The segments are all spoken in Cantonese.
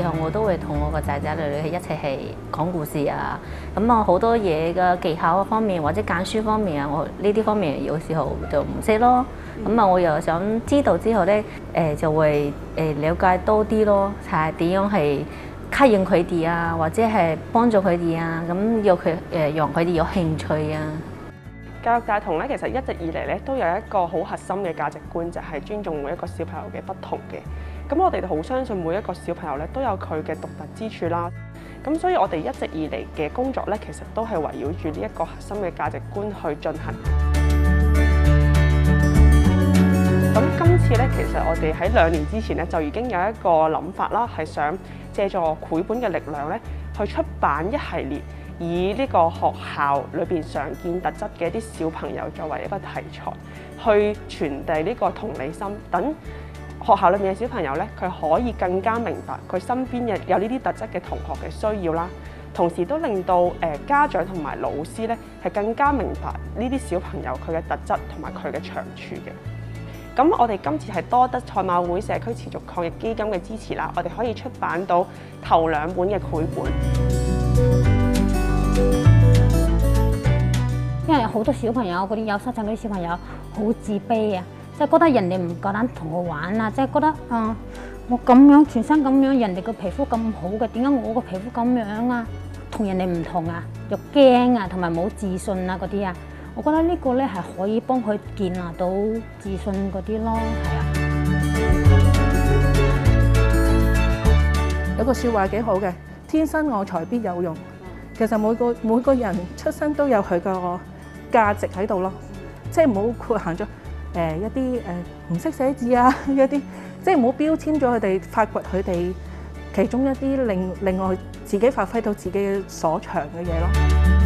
候，我都會同我個仔仔女女一齊係講故事啊。咁啊好多嘢嘅技巧方面或者揀書方面啊，我呢啲方面有時候就唔識咯。咁啊我又想知道之後咧，就會了解多啲咯，係點樣係吸引佢哋啊，或者係幫助佢哋啊，咁讓佢哋有興趣啊。 教育大同咧，其實一直以嚟咧都有一個好核心嘅價值觀，就係尊重每一個小朋友嘅不同嘅。咁我哋好相信每一個小朋友咧都有佢嘅獨特之處啦。咁所以我哋一直以嚟嘅工作咧，其實都係圍繞住呢一個核心嘅價值觀去進行。咁今次咧，其實我哋喺2年之前咧就已經有一個諗法啦，係想借助繪本嘅力量咧，去出版一系列以呢個學校裏邊常見特質嘅一啲小朋友作為一個題材，去傳遞呢個同理心，等學校裏面嘅小朋友咧，佢可以更加明白佢身邊有呢啲特質嘅同學嘅需要啦，同時都令到家長同埋老師咧係更加明白呢啲小朋友佢嘅特質同埋佢嘅長處嘅。咁我哋今次係多得賽馬會社區持續抗疫基金嘅支持啦，我哋可以出版到頭2本嘅繪本。 因為好多小朋友嗰啲有失聰嗰啲小朋友好自卑啊，即係覺得人哋唔夠膽同我玩啊，即係覺得我咁樣全身咁樣，人哋個皮膚咁好嘅，點解我個皮膚咁樣啊？同人哋唔同啊，又驚啊，同埋冇自信啊嗰啲啊，我覺得呢個咧係可以幫佢建立到自信嗰啲咯，係啊。 有個説話幾好嘅，天生我材必有用。其實每個人出生都有佢個價值喺度咯，即係唔好限咗一啲唔識寫字啊，一啲即係唔好標籤咗佢哋，發掘佢哋其中一啲另外自己發揮到自己所長嘅嘢咯。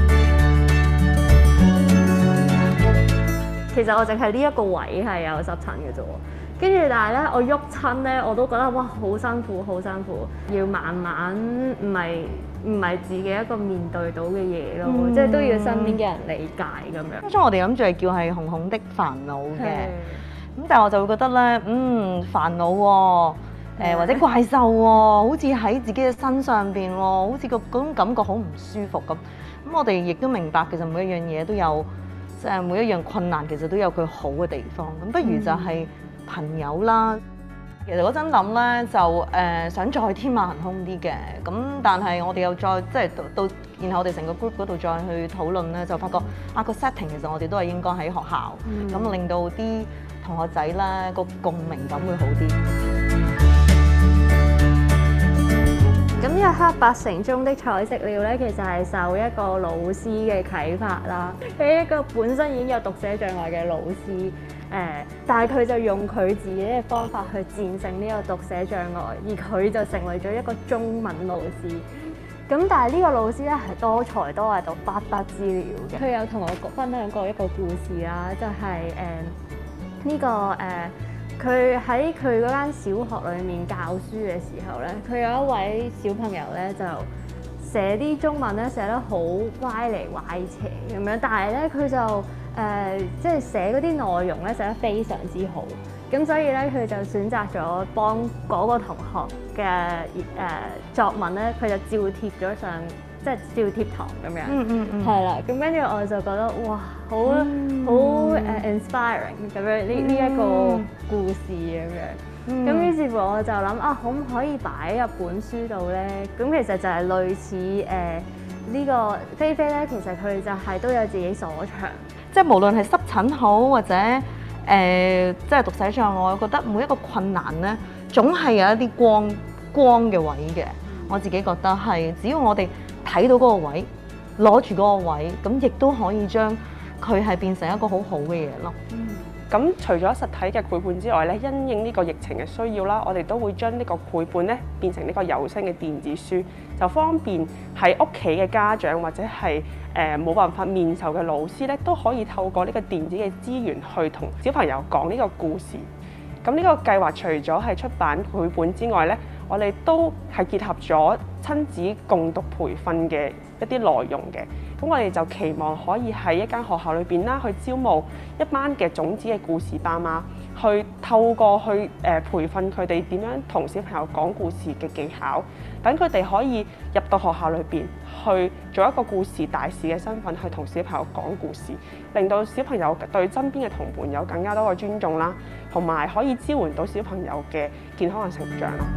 其實我淨係呢一個位係有濕疹嘅啫喎，跟住但係咧我喐親咧我都覺得哇好辛苦好辛苦，要慢慢唔係自己一個面對到嘅嘢咯，即係都要身邊嘅人理解咁樣。 當初我哋諗住係叫係紅紅的煩惱嘅，咁但係我就會覺得咧，煩惱喎，或者怪獸喎，好似喺自己嘅身上邊喎，好似嗰種感覺好唔舒服咁。咁我哋亦都明白其實每一樣嘢都有，即係每一樣困難其實都有佢好嘅地方。咁不如就係朋友啦。其實嗰陣諗咧就想再天馬行空啲嘅，咁但係我哋又再即係到，然後我哋成個 group 嗰度再去討論咧，就發覺個 setting 其實我哋都係應該喺學校，咁令到啲同學仔咧個共鳴感會好啲。 咁呢個黑白城中的彩色鳥咧，其實係受一個老師嘅啟發啦。佢一個本身已經有讀寫障礙嘅老師，但係佢就用佢自己嘅方法去戰勝呢個讀寫障礙，而佢就成為咗一個中文老師。咁但係呢個老師咧係多才多藝到不得之了嘅。佢有同我分享過一個故事啦，就係呢個佢喺佢嗰間小學裏面教書嘅時候咧，佢有一位小朋友咧就寫啲中文咧寫得好歪嚟歪斜咁樣，但係咧佢就即係寫嗰啲內容咧寫得非常之好，咁所以咧佢就選擇咗幫嗰個同學嘅作文咧，佢就照貼咗上，即係照貼堂咁樣，係啦，咁跟住我就覺得哇，好 inspiring 咁樣呢一個故事咁樣，咁於是乎我就諗可唔可以擺入本書度咧？咁其實就係類似呢個菲菲咧，其實佢就係都有自己所長， 即係無論係濕疹好或者即係讀寫障礙，我覺得每一個困難咧，總係有一啲光嘅位嘅。我自己覺得係，只要我哋睇到嗰個位，攞住嗰個位，咁亦都可以將佢係變成一個好好嘅嘢咯。 咁除咗實體嘅繪本之外咧，因應呢個疫情嘅需要啦，我哋都會將呢個繪本咧變成呢個有聲嘅電子書，就方便喺屋企嘅家長或者係冇辦法面授嘅老師咧，都可以透過呢個電子嘅資源去同小朋友講呢個故事。咁呢個計劃除咗係出版繪本之外咧，我哋都係結合咗親子共讀培訓嘅一啲內容嘅。咁我哋就期望可以喺一間學校裏邊啦，去招募一班嘅種子嘅故事爸媽，去透過去培訓佢哋點樣同小朋友講故事嘅技巧，等佢哋可以入到學校裏邊去做一個故事大使嘅身份，去同小朋友講故事，令到小朋友對身邊嘅同伴有更加多嘅尊重啦，同埋可以支援到小朋友嘅健康嘅成長咯。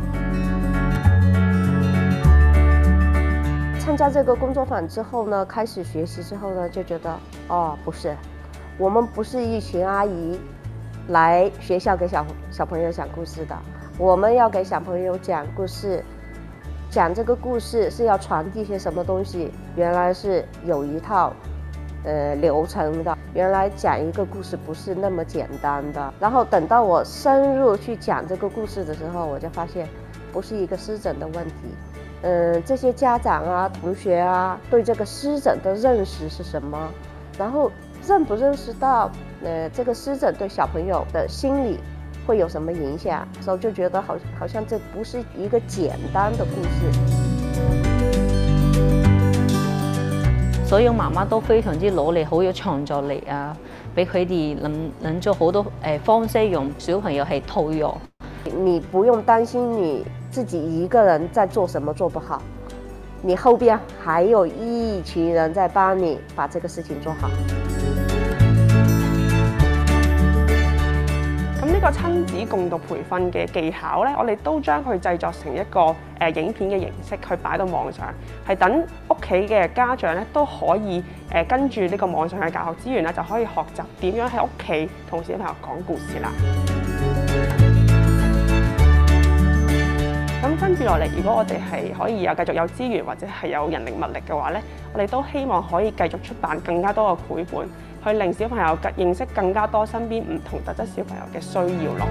參加這個工作坊之後呢，開始學習之後呢，就覺得哦，不是，我們不是一群阿姨來學校給小朋友講故事的，我們要給小朋友講故事，講這個故事是要傳遞些什麼東西，原來是有一套流程的，原來講一個故事不是那麼簡單的。然後等到我深入去講這個故事的時候，我就發現不是一個濕疹的問題。這些家長啊、同學啊，對這個濕疹的認識是什麼？然後認不認識到，這個濕疹對小朋友的心理會有什麼影響？所以就覺得好像這不是一個簡單的故事。 所有媽媽都非常之努力，好有創作力啊，俾佢哋諗咗好多方式，用小朋友係套用。 你不用擔心你自己一個人在做什麼做不好，你後邊還有一群人在幫你把這個事情做好。 咁呢個親子共讀培訓嘅技巧咧，我哋都將佢製作成一個影片嘅形式去擺到網上，係等屋企嘅家長咧都可以跟住呢個網上嘅教學資源咧，就可以學習點樣喺屋企同小朋友講故事啦。咁跟住落嚟，如果我哋係可以繼續有資源或者係有人力物力嘅話咧，我哋都希望可以繼續出版更加多嘅繪本，去令小朋友認識更加多身邊唔同特質小朋友嘅需要咯。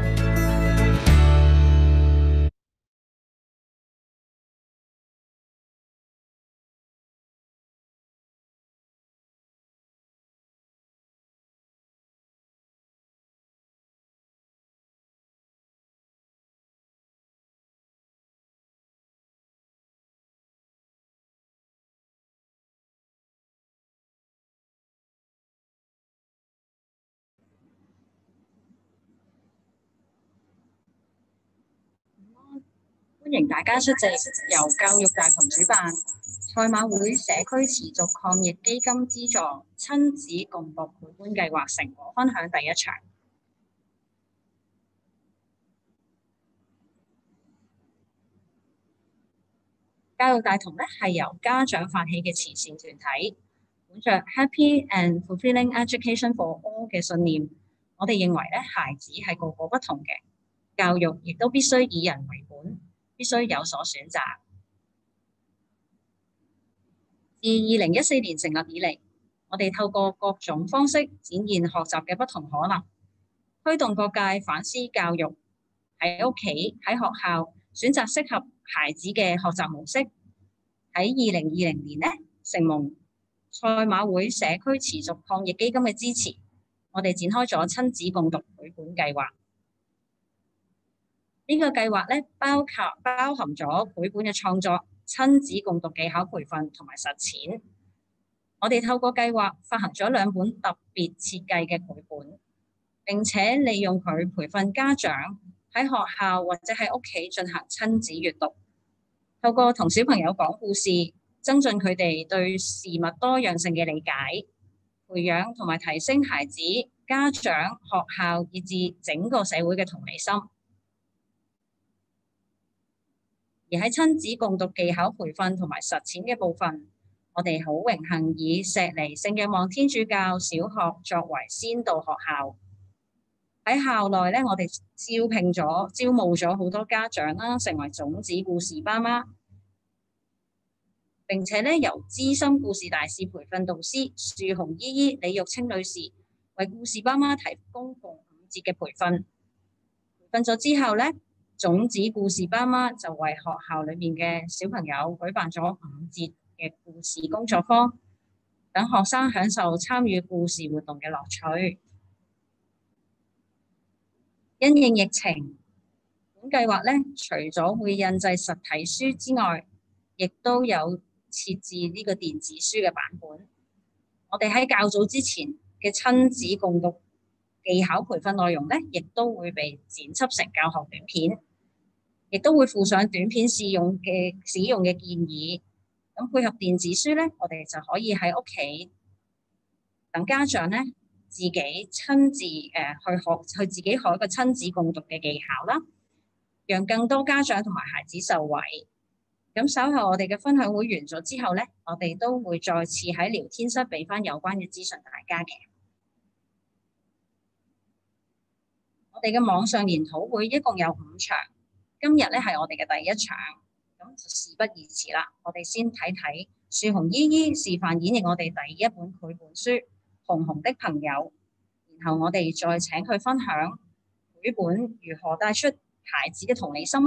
歡迎大家出席由教育大同主辦、賽馬會社區持續抗疫基金資助親子共讀繪本計劃成果分享第一場。教育大同係由家長發起嘅慈善團體，本着 Happy and Fulfilling Education for All 嘅信念，我哋認為孩子係個個不同嘅，教育亦都必須以人為本。必須有所選擇。自2014年成立以嚟，我哋透過各種方式展現學習嘅不同可能，推動各界反思教育，喺屋企、喺學校選擇適合孩子嘅學習模式。喺2020年承蒙賽馬會社區持續抗疫基金嘅支持，我哋展開咗親子共讀繪本計劃。呢個計劃包含咗繪本嘅創作、親子共讀技巧培訓同埋實踐。我哋透過計劃發行咗2本特別設計嘅繪本，並且利用佢培訓家長喺學校或者喺屋企進行親子閱讀，透過同小朋友講故事，增進佢哋對事物多樣性嘅理解，培養同埋提升孩子、家長、學校以至整個社會嘅同理心。而喺親子共讀技巧培訓同埋實踐嘅部分，我哋好榮幸以石籬聖若望天主教小學作為先導學校。喺校內我哋招募咗好多家長啦，成為種子故事爸媽，並且由資深故事大使培訓導師樹紅姨姨、李玉清女士為故事爸媽提供共5節嘅培訓。培訓咗之後種子故事爸媽就為學校裏面嘅小朋友舉辦咗5節嘅故事工作坊，等學生享受參與故事活動嘅樂趣。因應疫情，本計劃除咗會印製實體書之外，亦都有設置呢個電子書嘅版本。我哋喺較早之前嘅親子共讀技巧培訓內容咧，亦都會被剪輯成教學短片，亦都會附上短片使用嘅建議。咁配合電子書咧，我哋就可以喺屋企等家長咧自己親自去自己學一個親子共讀嘅技巧啦，讓更多家長同埋孩子受惠。咁稍後我哋嘅分享會完咗之後咧，我哋都會再次喺聊天室俾翻有關嘅資訊大家嘅。我哋嘅網上研討會一共有5場，今日咧係我哋嘅第1場，咁就事不宜遲啦，我哋先睇睇樹紅姨姨示範演繹我哋第一本繪本書《紅紅的朋友》，然後我哋再請佢分享繪本如何帶出孩子嘅同理心啊！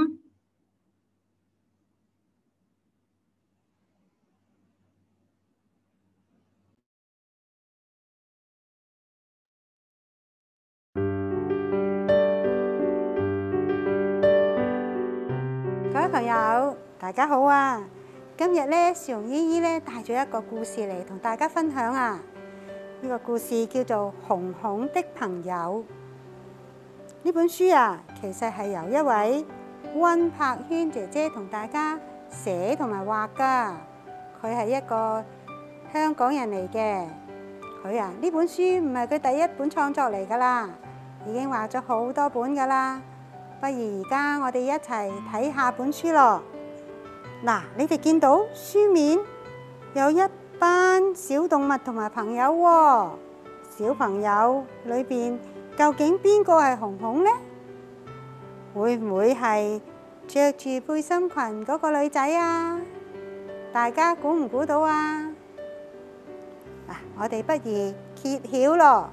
各位朋友，大家好啊！今日咧，樹紅姨姨咧帶咗一個故事嚟同大家分享啊！呢個故事叫做《紅紅的朋友》。呢本書啊，其實係由一位溫柏軒姐姐同大家寫同埋畫㗎。佢係一個香港人嚟嘅。佢啊，呢本書唔係佢第一本創作嚟㗎啦，已經畫咗好多本㗎啦。不如而家我哋一齊睇下本書咯。嗱，你哋見到書面有一班小動物同埋朋友喎。小朋友裏邊究竟邊個係紅紅呢？會唔會係着住背心裙嗰個女仔啊？大家估唔估到啊？嗱，我哋不如揭曉咯。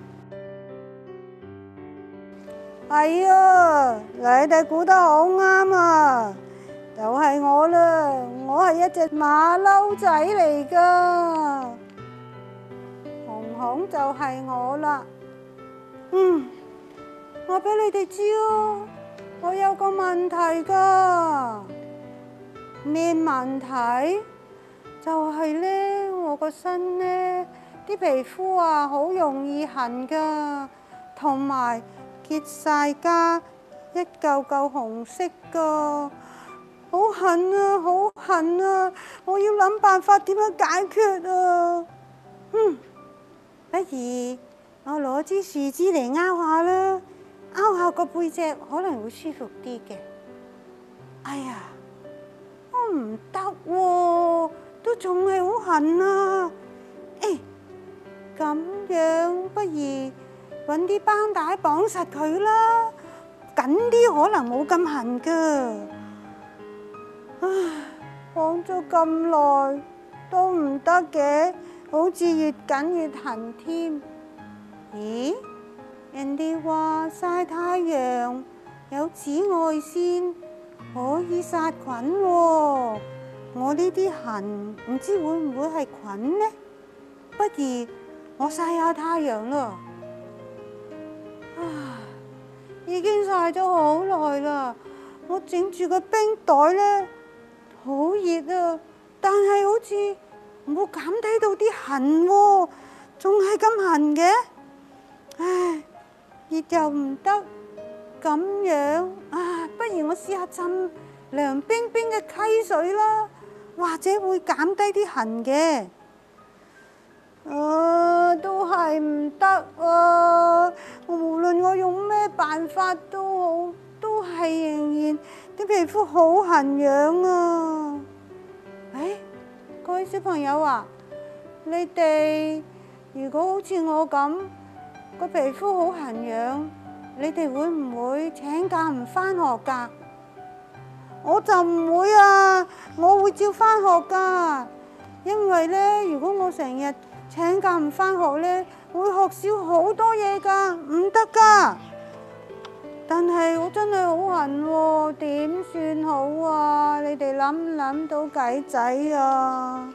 係啊，你哋估得好啱啊！就係我啦，我係一隻馬騮仔嚟噶，紅紅就係我啦。我俾你哋知啊，我有個問題噶。咩問題？就係咧，我個身咧啲皮膚啊，好容易痕噶，同埋結晒痂，一嚿嚿紅色噶。好痕啊，好痕啊！我要諗辦法點樣解決啊！不如我攞支樹枝嚟拗下啦，拗下個背脊可能會舒服啲嘅。哎呀，我唔得喎，都仲係好痕啊！咁樣不如揾啲繃帶綁實佢啦，緊啲可能冇咁痕噶。唉，綁咗咁耐都唔得嘅，好似越緊越痕添。咦？人哋話曬太陽有紫外線可以殺菌喎，我呢啲痕唔知會唔會係菌呢？不如我曬下太陽啦。已經曬咗好耐啦，我整住個冰袋咧。好熱啊！但係好似冇減低到啲痕喎，仲係咁痕嘅。唉，熱又唔得，咁樣啊，不如我試下浸涼冰冰嘅溪水啦，或者會減低啲痕嘅。都係唔得啊！無論我用咩辦法都好，都係仍然啲皮膚好痕癢啊！各位小朋友啊，你哋如果好似我咁個皮膚好痕癢，你哋會唔會請假唔返學㗎？我就唔會啊，我會照返學㗎。因為咧，如果我成日請假唔返學咧，會學少好多嘢㗎，唔得㗎。但係我真係好痕喎，點算好啊？你哋諗唔諗到計仔啊？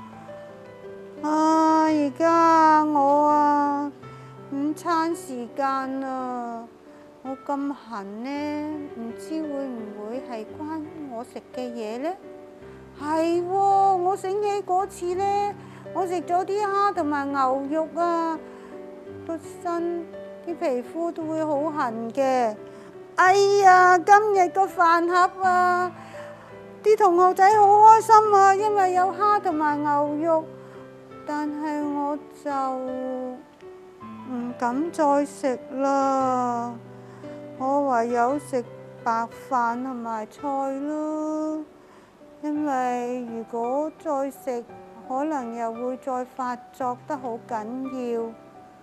而家我午餐時間啊，我咁痕呢，唔知會唔會係關我食嘅嘢呢？係喎，我醒起嗰次呢，我食咗啲蝦同埋牛肉啊，個身啲皮膚都會好痕嘅。哎呀，今日個飯盒啊，啲同學仔好開心啊，因為有蝦同埋牛肉，但係我就唔敢再食啦，我唯有食白飯同埋菜咯，因為如果再食，可能又會再發作得好緊要。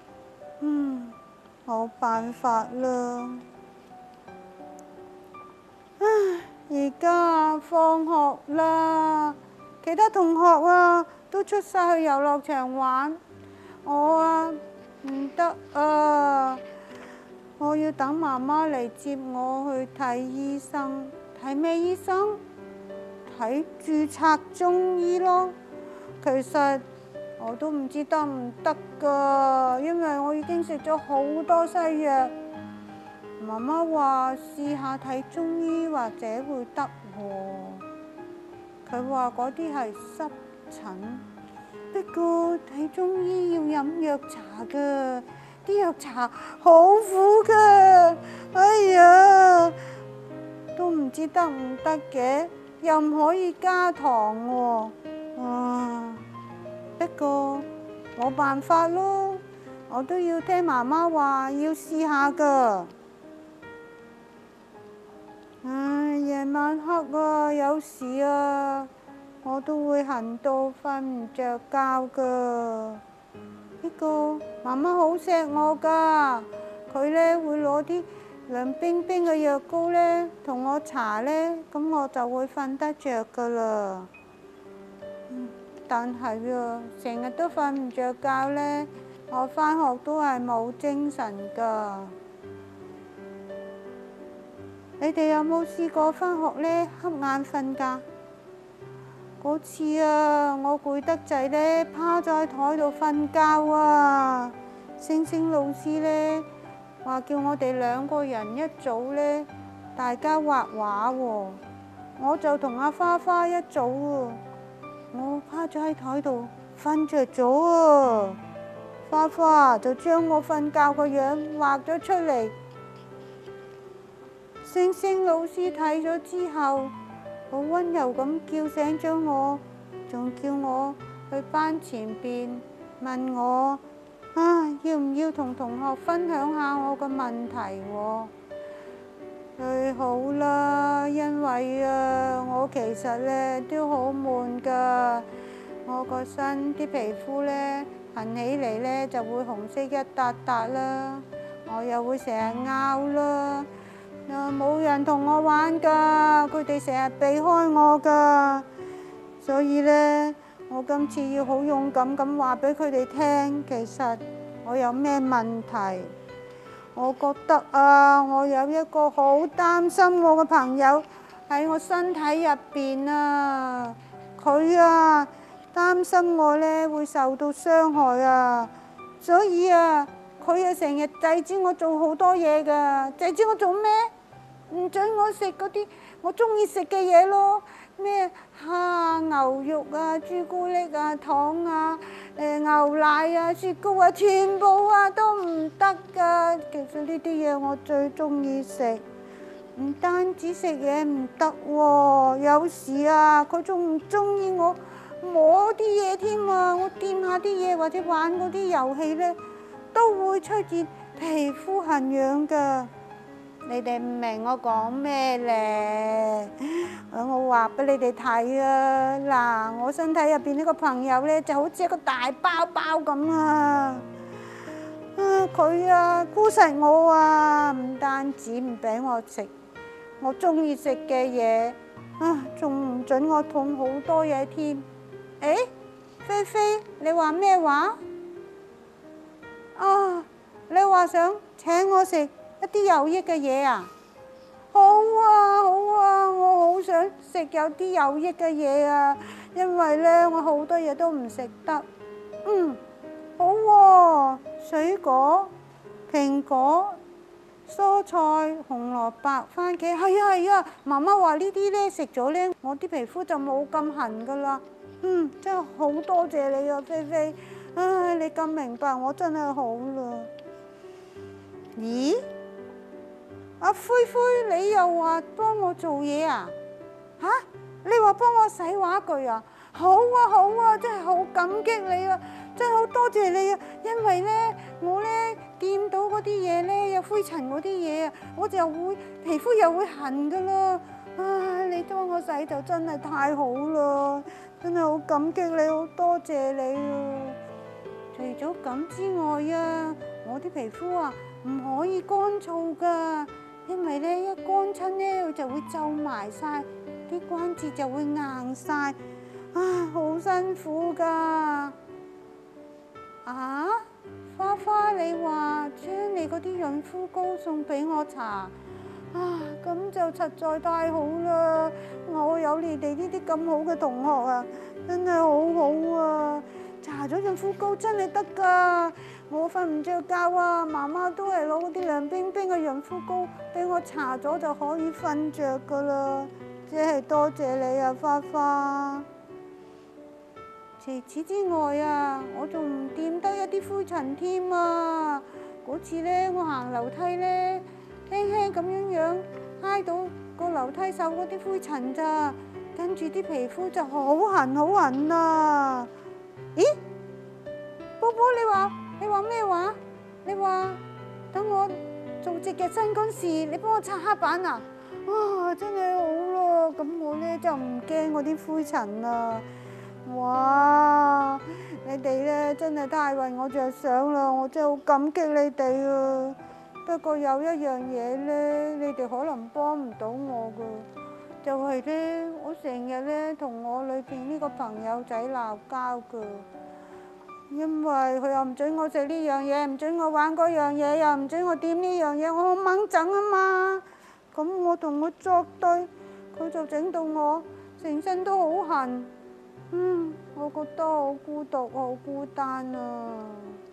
冇辦法啦。唉，而家放學啦，其他同學啊都出晒去遊樂場玩，我啊唔得啊，我要等媽媽嚟接我去睇醫生。睇咩醫生？睇註冊中醫咯。其實我都唔知得唔得㗎，因為我已經食咗好多西藥。媽媽話試下睇中醫或者會得喎。佢話嗰啲係濕疹，不過睇中醫要飲藥茶㗎，啲藥茶好苦㗎。哎呀，都唔知得唔得嘅，又唔可以加糖喎。不過冇辦法咯，我都要聽媽媽話，要試下㗎。唉，夜晚黑啊，有時啊，我都會痕到瞓唔着覺㗎。不過媽媽好錫我㗎，佢咧會攞啲涼冰冰嘅藥膏咧同我搽咧，咁我就會瞓得着㗎啦。但係啊，成日都瞓唔着覺咧，我返學都係冇精神㗎。你哋有冇試過返學咧瞌眼瞓㗎？嗰次啊，我攰得滯咧，趴咗喺台度瞓覺啊。星星老師咧話叫我哋2個人一組咧，大家畫畫喎。我就同阿花花一組喎。我趴咗喺台度瞓着咗啊！花花就將我瞓覺個樣畫咗出嚟。星星老師睇咗之後，好溫柔咁叫醒咗我，仲叫我去班前邊問我要唔要同同學分享下我個問題喎。最好啦，因為啊，我其實咧都好悶㗎，我個身啲皮膚咧痕起嚟咧就會紅色一笪笪啦，我又會成日拗啦，冇人同我玩㗎，佢哋成日避開我㗎，所以咧我今次要好勇敢咁話俾佢哋聽，其實我有咩問題。我覺得啊，我有一個好擔心我嘅朋友喺我身體入邊啊，佢啊擔心我咧會受到傷害啊，所以啊佢啊成日制止我做好多嘢㗎。制止我做咩？唔准我食嗰啲我中意食嘅嘢咯，咩蝦、牛肉啊、朱古力啊、糖啊、牛奶啊、雪糕啊，全部啊都唔得㗎。其實呢啲嘢我最中意食，唔單止食嘢唔得喎，有時啊佢仲唔中意我摸啲嘢添啊，我掂下啲嘢或者玩嗰啲遊戲咧，都會出現皮膚痕癢㗎。你哋唔明我講咩咧？我話俾你哋睇啊！嗱，我身體入邊呢個朋友咧，就好似一個大包包咁啊！佢啊箍實我啊，唔單止唔俾我食我中意食嘅嘢，仲唔准我痛好多嘢添。誒，菲菲，你話咩話？你話想請我食一啲有益嘅嘢啊？好啊，好啊，我好想食有啲有益嘅嘢啊，因為咧我好多嘢都唔食得。好喎，水果、蘋果、蔬菜、紅蘿蔔、番茄，係啊，媽媽話呢啲咧食咗咧，我啲皮膚就冇咁痕噶啦。真係好多謝你啊，菲菲。你咁明白我真係好啦。 咦？阿灰灰，你又話幫我做嘢啊？嚇！你話幫我洗畫具啊？好啊好啊，真係好感激你啊！真係好多謝你啊！因為咧，我咧掂到嗰啲嘢咧有灰塵嗰啲嘢啊，我就會皮膚又會痕噶啦。唉，你幫我洗就真係太好啦，真係好感激你，好多謝你啊！除咗咁之外啊，我啲皮膚啊唔可以乾燥噶，因為咧一乾親咧佢就會皺埋晒，啲關節就會硬晒，啊好辛苦噶。啊，花花你話將你嗰啲潤膚膏送俾我搽，啊咁就實在太好啦！我有你哋呢啲咁好嘅同學啊，真係好好啊！搽咗潤膚膏真係得㗎，我瞓唔着覺啊，媽媽都係攞嗰啲涼冰冰嘅潤膚膏俾我搽咗就可以瞓着㗎啦，真係多謝你啊，花花。除此之外啊，我仲唔掂得一啲灰塵添啊！嗰次咧，我行樓梯咧，輕輕咁樣揩到個樓梯手嗰啲灰塵咋，跟住啲皮膚就好痕好痕啊！咦，波波你話咩話？你話等我做值日生嗰時，你幫我擦黑板啊？哇，真係好咯，咁我咧就唔驚嗰啲灰塵啦。哇！你哋咧真係太為我着想啦，我真係好感激你哋啊！不過有一樣嘢咧，你哋可能幫唔到我噶，就係咧，我成日咧同我裏邊呢個朋友仔鬧交噶，因為佢又唔准我食呢樣嘢，唔准我玩嗰樣嘢，又唔准我掂呢樣嘢，我好掹憎啊嘛！咁我同佢作對，佢就整到我成身都好痕。我覺得好孤獨，好孤單啊！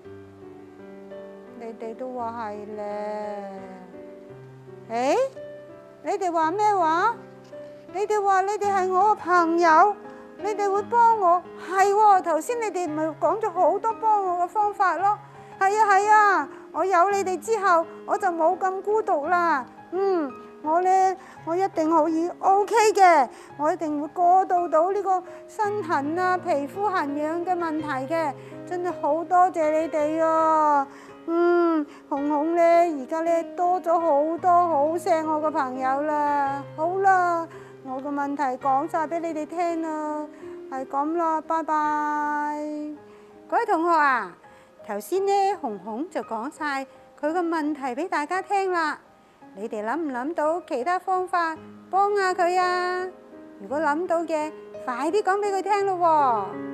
你哋都話係咧？誒，你哋話咩話？你哋話你哋係我嘅朋友，你哋會幫我？係喎，頭先你哋咪講咗好多幫我嘅方法咯。係啊係啊，我有你哋之後，我就冇咁孤獨啦。我一定可以 OK 嘅，我一定會過渡到呢個身痕啊、皮膚痕癢嘅問題嘅，真係好多謝你哋啊！紅紅咧而家咧多咗好多好錫我嘅朋友啦。好啦，我嘅問題講晒俾你哋聽啦，係咁啦，拜拜。各位同學啊，頭先咧紅紅就講晒佢嘅問題俾大家聽啦。你哋諗唔諗到其他方法幫下佢啊？如果諗到嘅，快啲講俾佢聽咯喎！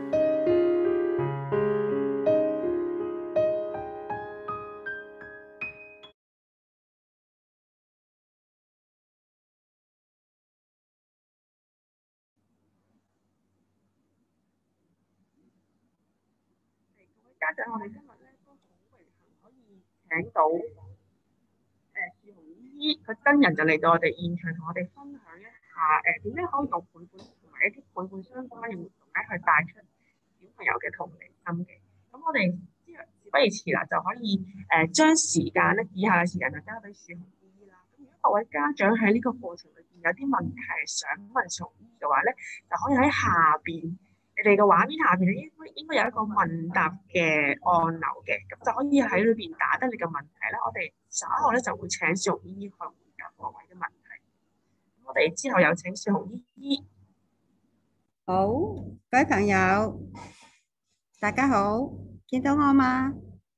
家長，我哋今日咧都好榮幸可以請到樹紅姨姨，佢真人就嚟到我哋現場，同我哋分享一下點樣可以用繪本同埋一啲繪本相關嘅活動咧，去帶出小朋友嘅同理心嘅。咁我哋事不宜遲啦，就可以將時間咧，以下嘅時間就交俾樹紅姨姨啦。咁如果各位家長喺呢個過程裏邊有啲問題想問樹紅姨姨嘅話咧，就可以喺下邊。你哋個畫面下邊咧應該有一個問答嘅按鈕嘅，咁就可以喺裏邊打得你嘅問題咧。我哋稍後咧就會請樹紅姨姨去回答各位嘅問題。我哋之後有請樹紅姨姨。 好，各位朋友，大家好，見到我嗎？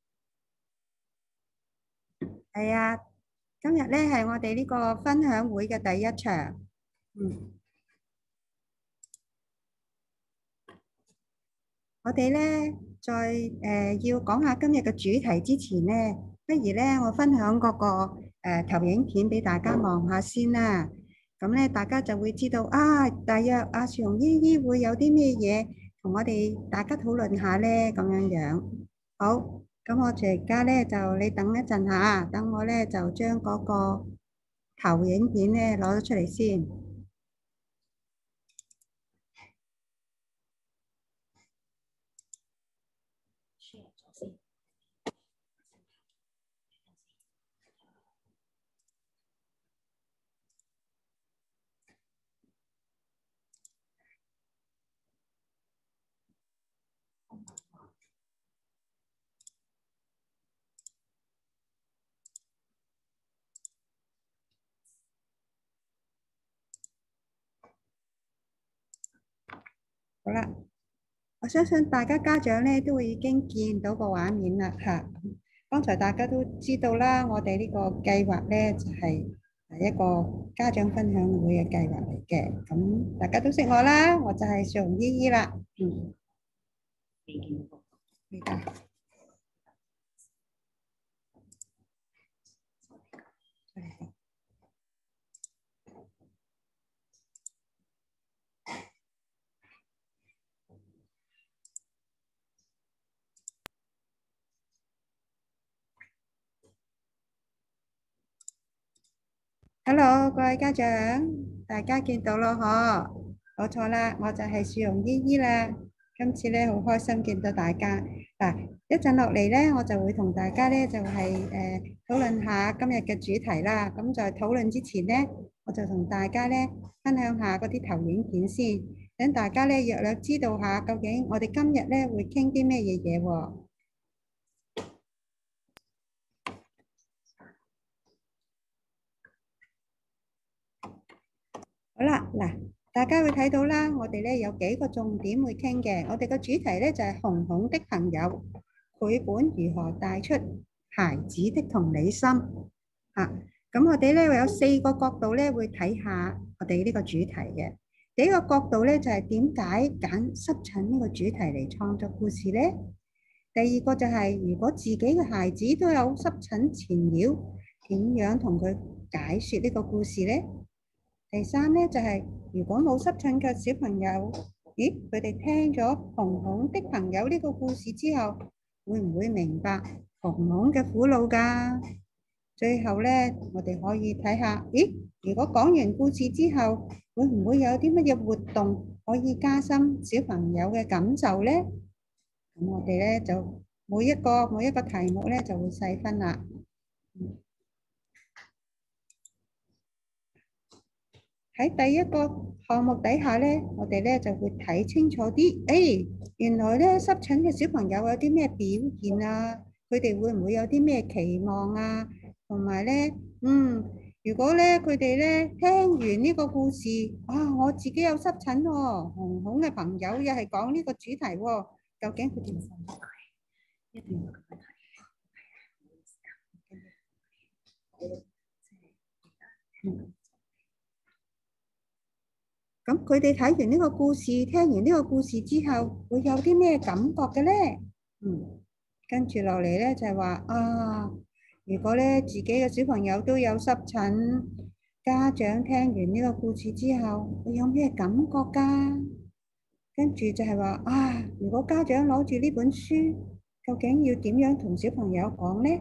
係啊，今日咧係我哋呢個分享會嘅第一場。我哋咧在要講下今日嘅主題之前咧，不如咧我分享嗰個投影片俾大家望下先啦。咁咧大家就會知道啊，大約阿樹紅姨姨會有啲咩嘢同我哋大家討論下咧，咁樣樣。好，咁我而家咧就你等一陣下，等我咧就將嗰個投影片咧攞咗出嚟先。 好啦，我相信大家家長咧都會已經見到個畫面啦嚇。剛才大家都知道啦，我哋呢個計劃咧就係一個家長分享會嘅計劃嚟嘅。咁大家都識我啦，我就係笑容姨姨啦。明白。Hello，各位家長，大家見到咯嗬？冇錯啦，我就係笑容姨姨啦。今次咧好開心見到大家。嗱，一陣落嚟咧，我就會同大家咧就係討論下今日嘅主題啦。咁在討論之前咧，我就同大家咧分享下嗰啲投影片先，等大家咧約略知道下究竟我哋今日咧會傾啲咩嘢嘢喎。好啦，嗱，大家會睇到啦，我哋咧有幾個重點會傾嘅。我哋個主題咧就係紅紅的朋友繪本如何帶出孩子的同理心啊。咁我哋咧會有4個角度咧會睇下我哋呢個主題嘅。第一個角度咧就係點解揀濕疹呢個主題嚟創作故事咧？第二個就係如果自己嘅孩子都有濕疹纏繞，點樣同佢解說呢個故事咧？第三咧就係如果冇濕疹嘅小朋友，咦，佢哋聽咗紅紅的朋友呢個故事之後，會唔會明白紅紅嘅苦惱㗎？最後咧，我哋可以睇下，咦，如果講完故事之後，會唔會有啲乜嘢活動可以加深小朋友嘅感受咧？咁我哋咧就每一個題目咧就會細分啦。喺第一個項目底下咧，我哋咧就會睇清楚啲。原來咧濕疹嘅小朋友有啲咩表現啊？佢哋會唔會有啲咩期望啊？同埋咧，如果咧佢哋咧聽完呢個故事，我自己有濕疹喎，紅紅嘅朋友又係講呢個主題喎，究竟佢哋一定要咁樣睇。咁佢哋睇完呢個故事，聽完呢個故事之後，會有啲咩感覺嘅咧？跟住落嚟咧就係話如果咧自己嘅小朋友都有濕疹，家長聽完呢個故事之後，會有咩感覺㗎？跟住就係話如果家長攞住呢本書，究竟要點樣同小朋友講咧？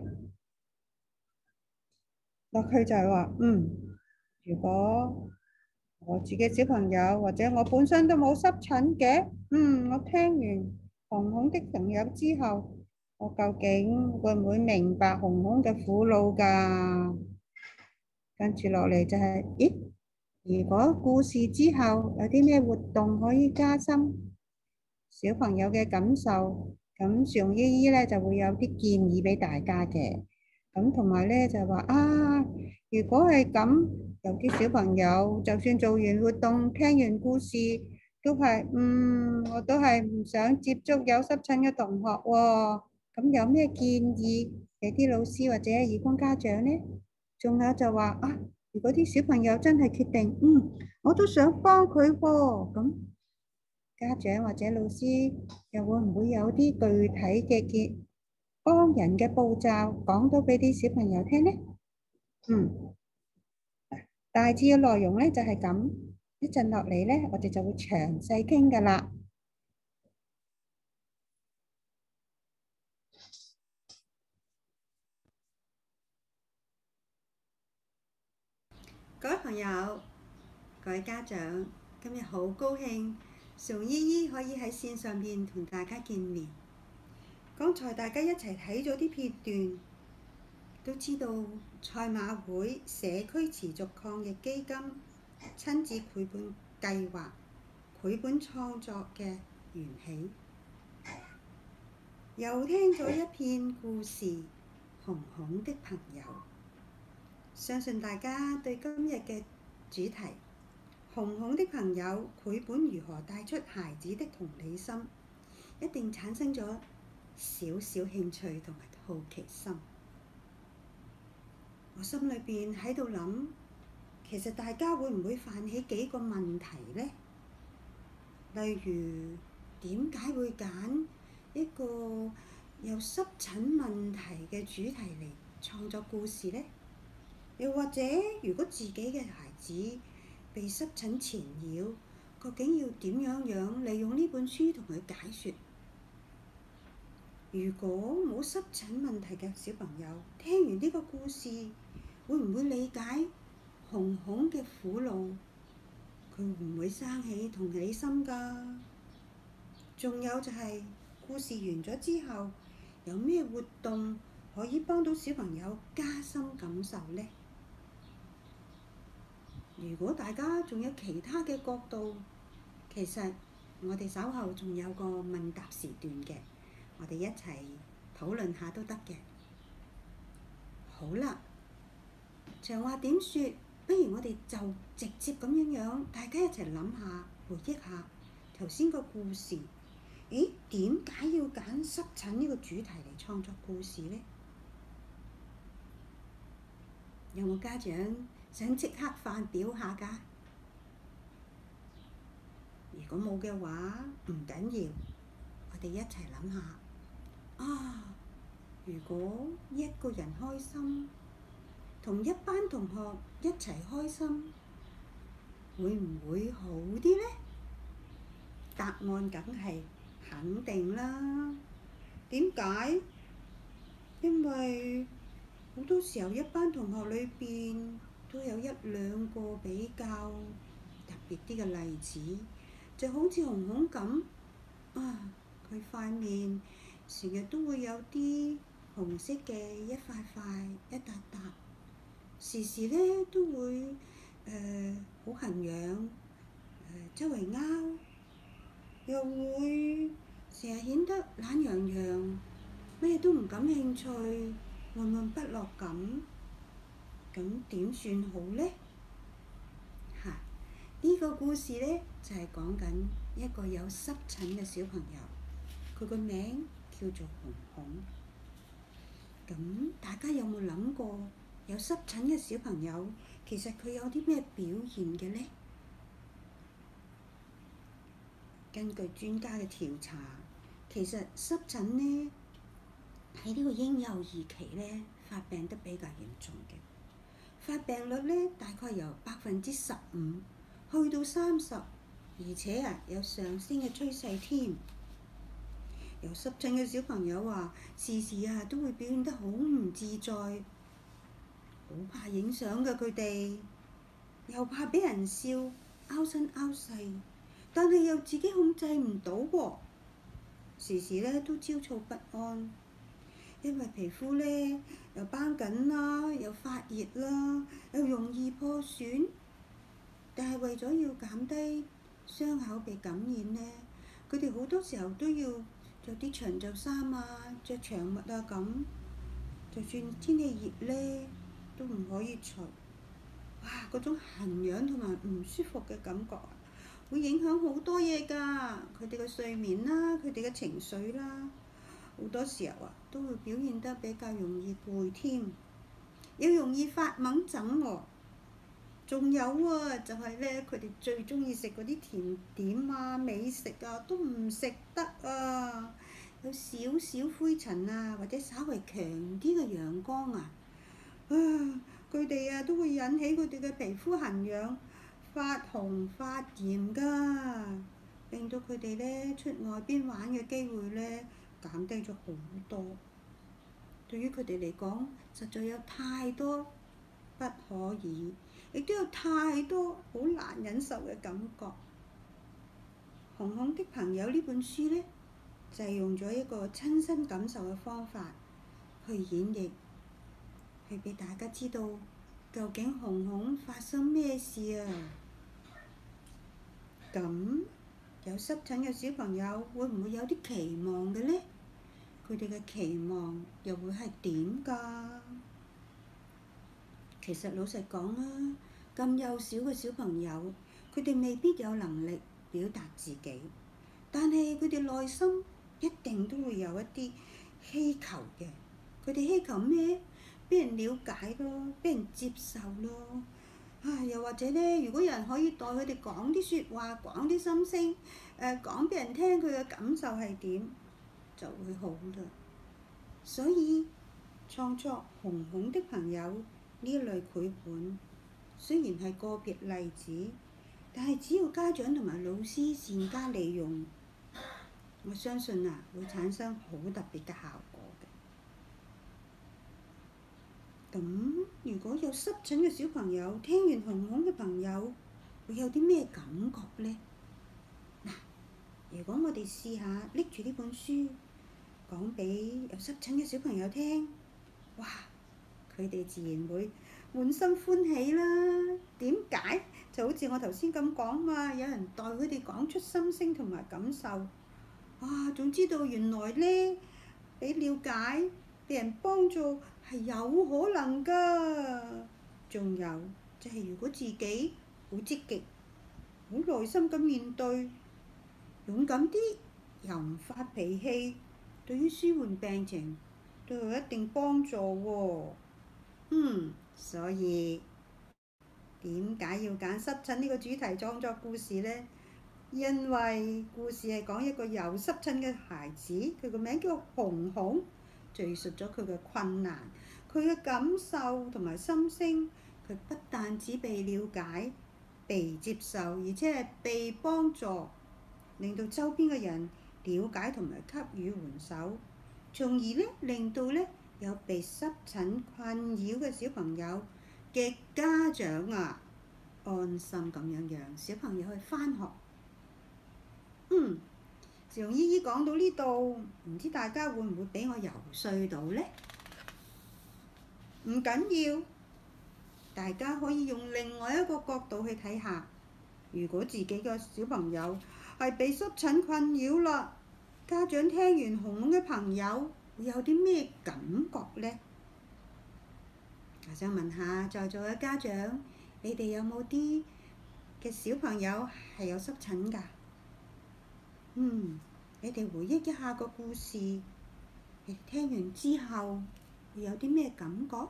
落去就係話如果我自己小朋友或者我本身都冇濕疹嘅，我聽完紅紅的朋友之後，我究竟會唔會明白紅紅嘅苦惱㗎？跟住落嚟就係，如果故事之後有啲咩活動可以加深小朋友嘅感受，咁笑容姨姨咧就會有啲建議俾大家嘅。咁同埋咧就係話如果係咁，有啲小朋友就算做完活動、聽完故事，都係我都係唔想接觸有濕疹嘅同學喎。咁有咩建議俾啲老師或者義工家長呢？仲有就話如果啲小朋友真係決定我都想幫佢喎，咁家長或者老師又會唔會有啲具體嘅幫人嘅步驟講到俾啲小朋友聽呢？大致嘅內容咧就係咁，一陣落嚟咧，我哋就會詳細傾㗎啦。各位朋友、各位家長，今日好高興，笑容姨姨可以喺線上面同大家見面。剛才大家一齊睇咗啲片段，都知道賽馬會社區持續抗疫基金親子繪本計劃繪本創作嘅緣起，又聽咗一篇故事《紅紅的朋友》，相信大家對今日嘅主題紅紅的朋友繪本如何帶出孩子的同理心，一定產生咗少少興趣同埋好奇心。我心裏邊喺度諗，其實大家會唔會泛起幾個問題呢？例如點解會揀一個有濕疹問題嘅主題嚟創作故事呢？又或者如果自己嘅孩子被濕疹纏繞，究竟要點樣利用呢本書同佢解説？如果冇濕疹問題嘅小朋友聽完呢個故事，會唔會理解紅紅嘅苦惱？佢會唔會生起同理心㗎？仲有就係故事完咗之後，有咩活動可以幫到小朋友加深感受呢？如果大家仲有其他嘅角度，其實我哋稍後仲有個問答時段嘅，我哋一齊討論下都得嘅。好啦，長話點説，不如我哋就直接咁樣，大家一齊諗下，回憶下頭先個故事。咦，點解要揀濕疹呢個主題嚟創作故事呢？有冇家長想即刻發表下㗎？如果冇嘅話，唔緊要，我哋一齊諗下。啊，如果一個人開心，同一班同學一齊開心，會唔會好啲呢？答案梗係肯定啦。點解？因為好多時候一班同學裏邊都有一兩個比較特別啲嘅例子，就好似紅紅咁啊，佢塊面成日都會有啲紅色嘅一塊塊一笪笪，時時咧都會好痕癢，周圍拗，又會成日顯得懶洋洋，咩都唔感興趣，悶悶不樂咁，咁點算好呢？呢個故事呢，就係講緊一個有濕疹嘅小朋友，佢個名叫做紅紅。咁大家有冇諗過，有濕疹嘅小朋友其實佢有啲咩表現嘅呢？根據專家嘅調查，其實濕疹呢喺呢個嬰幼兒期呢發病得比較嚴重嘅，發病率呢大概由15%去到30%，而且有上升嘅趨勢添。有濕疹嘅小朋友時時都會表現得好唔自在，好怕影相㗎佢哋，又怕俾人笑，拗身拗勢，但係又自己控制唔到喎，時時都焦躁不安，因為皮膚又繃緊啦，又發熱啦，又容易破損。但係為咗要減低傷口被感染佢哋好多時候都要着啲長袖衫着長襪咁。就算天氣熱都唔可以除。哇！嗰種痕癢同埋唔舒服嘅感覺會影響好多嘢㗎。佢哋嘅睡眠啦，佢哋嘅情緒啦，好多時候都會表現得比較容易攰添，又容易發矇疹喎。仲有就係佢哋最鍾意食嗰啲甜點美食都唔食得有少少灰塵或者稍微強啲嘅陽光佢哋都會引起佢哋嘅皮膚痕癢、發紅發炎㗎，令到佢哋出外邊玩嘅機會減低咗好多。對於佢哋嚟講，實在有太多不可以，亦都有太多好難忍受嘅感覺。紅紅的朋友呢本書就係用咗一個親身感受嘅方法去演繹，去俾大家知道究竟紅紅發生咩事咁有濕疹嘅小朋友會唔會有啲期望嘅呢？佢哋嘅期望又會係點㗎？其實老實講咁幼小嘅小朋友， 佢哋未必有能力表達自己，但係佢哋內心一定都會有一啲希求嘅。佢哋希求咩？俾人了解咯，俾人接受咯。又或者咧，如果有人可以代佢哋講啲説話，講啲心聲，講俾人聽佢嘅感受係點，就會好啦。所以創作《紅紅的朋友》呢一類繪本，雖然係個別例子，但係只要家長同埋老師善加利用，我相信會產生好特別嘅效果嘅。咁如果有濕疹嘅小朋友聽完紅紅嘅朋友，會有啲咩感覺呢？嗱，如果我哋試下拎住呢本書講俾有濕疹嘅小朋友聽，哇！佢哋自然會滿心歡喜啦。點解？就好似我頭先咁講嘛，有人代佢哋講出心聲同埋感受，仲知道原來呢，俾了解、俾人幫助係有可能㗎。仲有就係如果自己好積極、好耐心咁面對，勇敢啲，又唔發脾氣，對於舒緩病情都有一定幫助喎。所以點解要揀濕疹呢個主題創作故事呢？因為故事係講一個有濕疹嘅孩子，佢個名叫紅紅，敘述咗佢嘅困難、佢嘅感受同埋心聲。佢不但只被了解、被接受，而且係被幫助，令到周邊嘅人了解同埋給予援手，從而呢令到呢有被濕疹困擾嘅小朋友嘅家長安心咁樣讓小朋友去返學。邵容姨姨講到呢度，唔知大家會唔會俾我游說到呢？唔緊要，大家可以用另外一個角度去睇下，如果自己嘅小朋友係被濕疹困擾啦，家長聽完紅紅嘅朋友會有啲咩感覺呢？我想問下在座嘅家長，你哋有冇啲嘅小朋友係有濕疹㗎？你哋回憶一下個故事，你聽完之後會有啲咩感覺？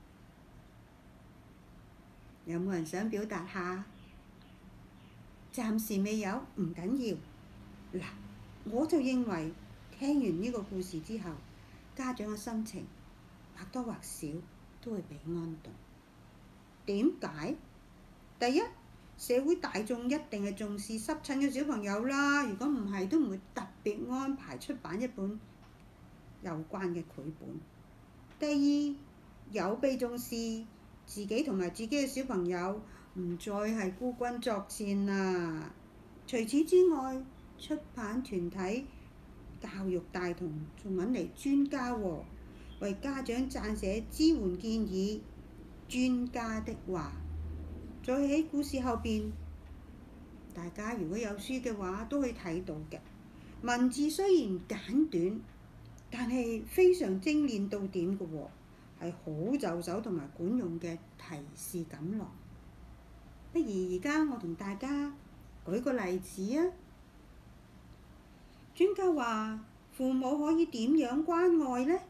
有冇人想表達下？暫時未有，唔緊要。嗱，我就認為聽完呢個故事之後，家長嘅心情或多或少都會被安頓。點解？第一，社會大眾一定係重視濕疹嘅小朋友啦，如果唔係都唔會特別安排出版一本有關嘅繪本。第二，有被重視，自己同埋自己嘅小朋友唔再係孤軍作戰啦。除此之外，出版團體、教育大同仲揾嚟專家為家長撰寫支援建議。專家的話，再喺故事後邊，大家如果有書嘅話都可以睇到嘅。文字雖然簡短，但係非常精煉到點嘅喎，係好就手同埋管用嘅提示錦囊。不如而家我同大家舉個例子啊！專家話父母可以點樣關愛呢？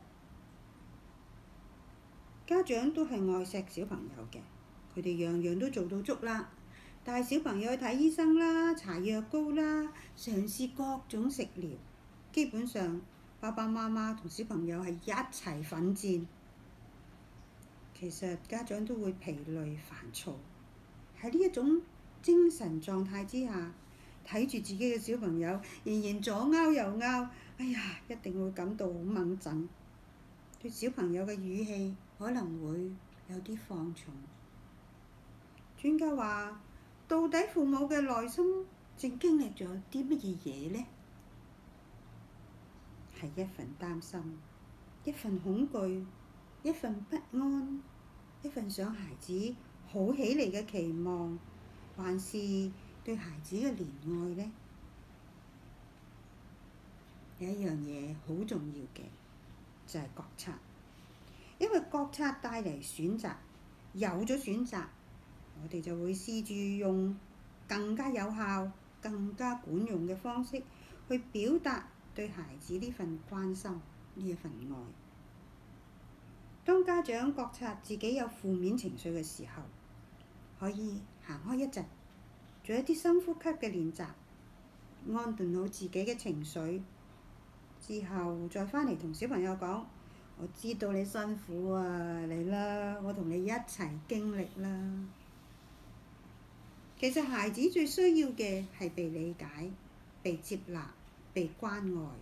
家長都係愛錫小朋友嘅，佢哋樣樣都做到足啦，帶小朋友去睇醫生啦、搽藥膏啦，嘗試各種食療。基本上爸爸媽媽同小朋友係一齊奮戰。其實家長都會疲累煩躁，喺呢一種精神狀態之下，睇住自己嘅小朋友仍然左拗右拗，一定會感到好掹陣。對小朋友嘅語氣可能會有啲放縱。專家話，到底父母嘅內心正經歷咗啲乜嘢嘢呢？係一份擔心，一份恐懼，一份不安，一份想孩子好起嚟嘅期望，還是對孩子嘅憐愛呢？有一樣嘢好重要嘅，就係覺察，因為覺察帶嚟選擇，有咗選擇，我哋就會試住用更加有效、更加管用嘅方式去表達對孩子呢份關心、呢一份愛。當家長覺察自己有負面情緒嘅時候，可以行開一陣，做一啲深呼吸嘅練習，安頓好自己嘅情緒，之後再返嚟同小朋友講：我知道你辛苦啊，嚟啦，我同你一齊經歷啦。其實孩子最需要嘅係被理解、被接納、被關愛。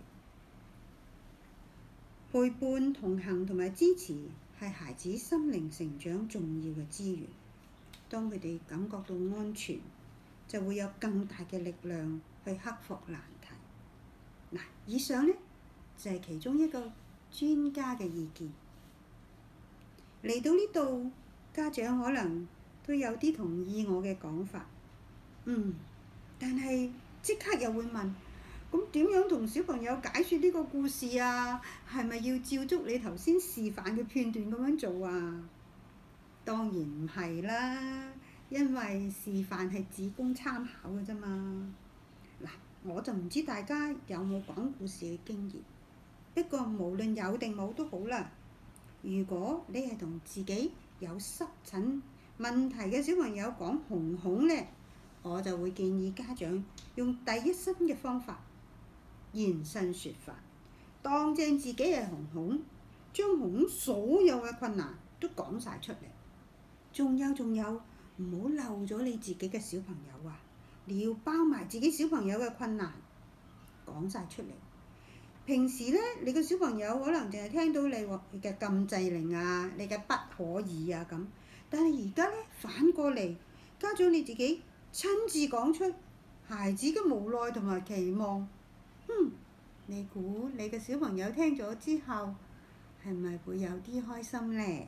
陪伴、同行同埋支持係孩子心靈成長重要嘅資源。當佢哋感覺到安全，就會有更大嘅力量去克服難題。嗱，以上呢就係其中一個專家嘅意見。嚟到呢度，家長可能都有啲同意我嘅講法。但係即刻又會問：咁點樣同小朋友解説呢個故事啊？係咪要照足你頭先示範嘅片段咁樣做啊？當然唔係啦，因為示範係只供參考嘅啫嘛。嗱，我就唔知大家有冇講故事嘅經驗，不過無論有定冇都好啦。如果你係同自己有濕疹問題嘅小朋友講紅紅呢，我就會建議家長用第一身嘅方法，現身說法，當正自己係紅紅，將紅紅所有嘅困難都講晒出嚟。仲有，唔好漏咗你自己嘅小朋友啊！你要包埋自己小朋友嘅困難，講晒出嚟。平時呢，你個小朋友可能淨係聽到你嘅禁制令啊，你嘅不可以啊咁。但係而家呢，反過嚟，家長你自己親自講出孩子嘅無奈同埋期望。你估你嘅小朋友聽咗之後，係咪會有啲開心呢？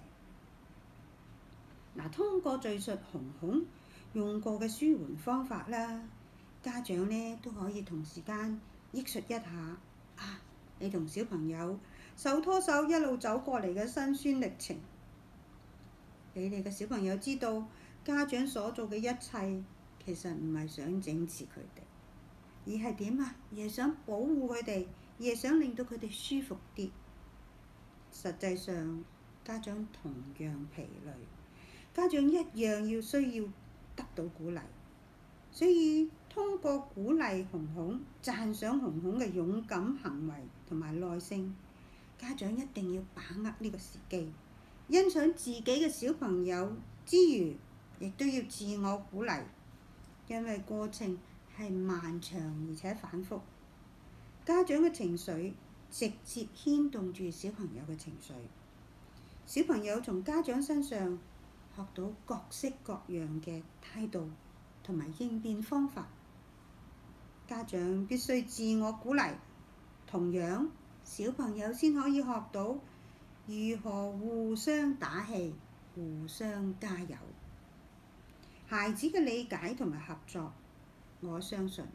嗱，通過敘述紅紅用過嘅舒緩方法啦，家長呢都可以同時間憶述一下你同小朋友手拖手一路走過嚟嘅辛酸歷程。你哋嘅小朋友知道家長所做嘅一切其實唔係想整治佢哋，而係點啊？而係想保護佢哋，而係想令到佢哋舒服啲。實際上，家長同樣疲累，家長一樣要需要得到鼓勵，所以通過鼓勵紅紅、讚賞紅紅嘅勇敢行為同埋耐性，家長一定要把握呢個時機，欣賞自己嘅小朋友之餘，亦都要自我鼓勵，因為過程係漫長而且反覆。家長嘅情緒直接牽動住小朋友嘅情緒，小朋友從家長身上學到各式各樣嘅態度同埋應變方法。家長必須自我鼓勵，同樣小朋友先可以學到如何互相打氣、互相加油。孩子嘅理解同埋合作，我相信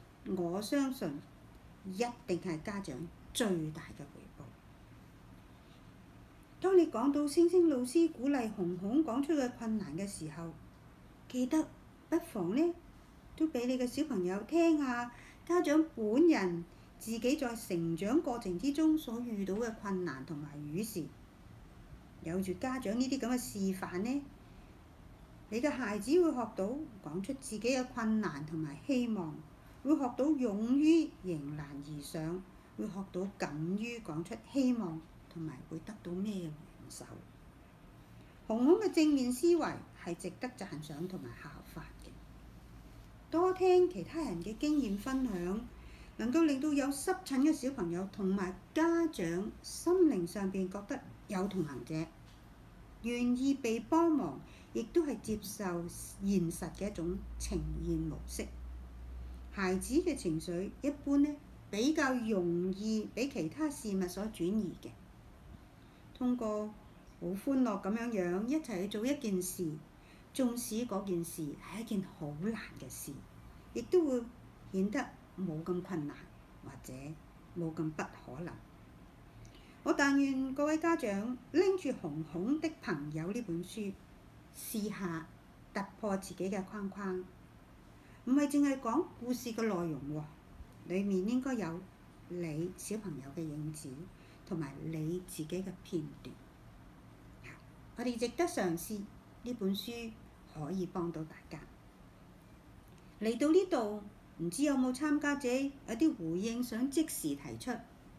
一定係家長最大嘅回報。當你講到星星老師鼓勵紅紅講出嘅困難嘅時候，記得不妨呢都俾你嘅小朋友聽下家長本人自己在成長過程之中所遇到嘅困難同埋與事。有住家長呢啲咁嘅示範呢，你嘅孩子會學到講出自己嘅困難同埋希望，會學到勇於迎難而上，會學到敢於講出希望，同埋會得到咩援手。紅紅嘅正面思維係值得讚賞同埋效法嘅。多聽其他人嘅經驗分享，能夠令到有濕疹嘅小朋友同埋家長心靈上邊覺得有同行者，願意被幫忙，亦都係接受現實嘅一種呈現模式。孩子嘅情緒一般呢，比較容易俾其他事物所轉移嘅。通過好歡樂咁樣一齊去做一件事，縱使嗰件事係一件好難嘅事，亦都會顯得冇咁困難，或者冇咁不可能。我但願各位家長拎住《紅紅的朋友》呢本書，試下突破自己嘅框框， 唔係淨係講故事嘅內容喎，裡面應該有你小朋友嘅影子，同埋你自己嘅片段。我哋值得嘗試，呢本書可以幫到大家。嚟到呢度，唔知有冇參加者有啲回應想即時提出？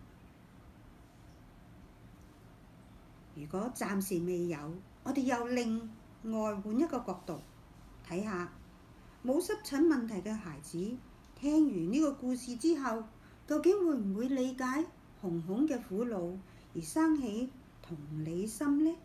如果暫時未有，我哋又另外換一個角度睇下，冇濕疹問題嘅孩子聽完呢個故事之後，究竟會唔會理解紅紅嘅苦惱而生起同理心呢？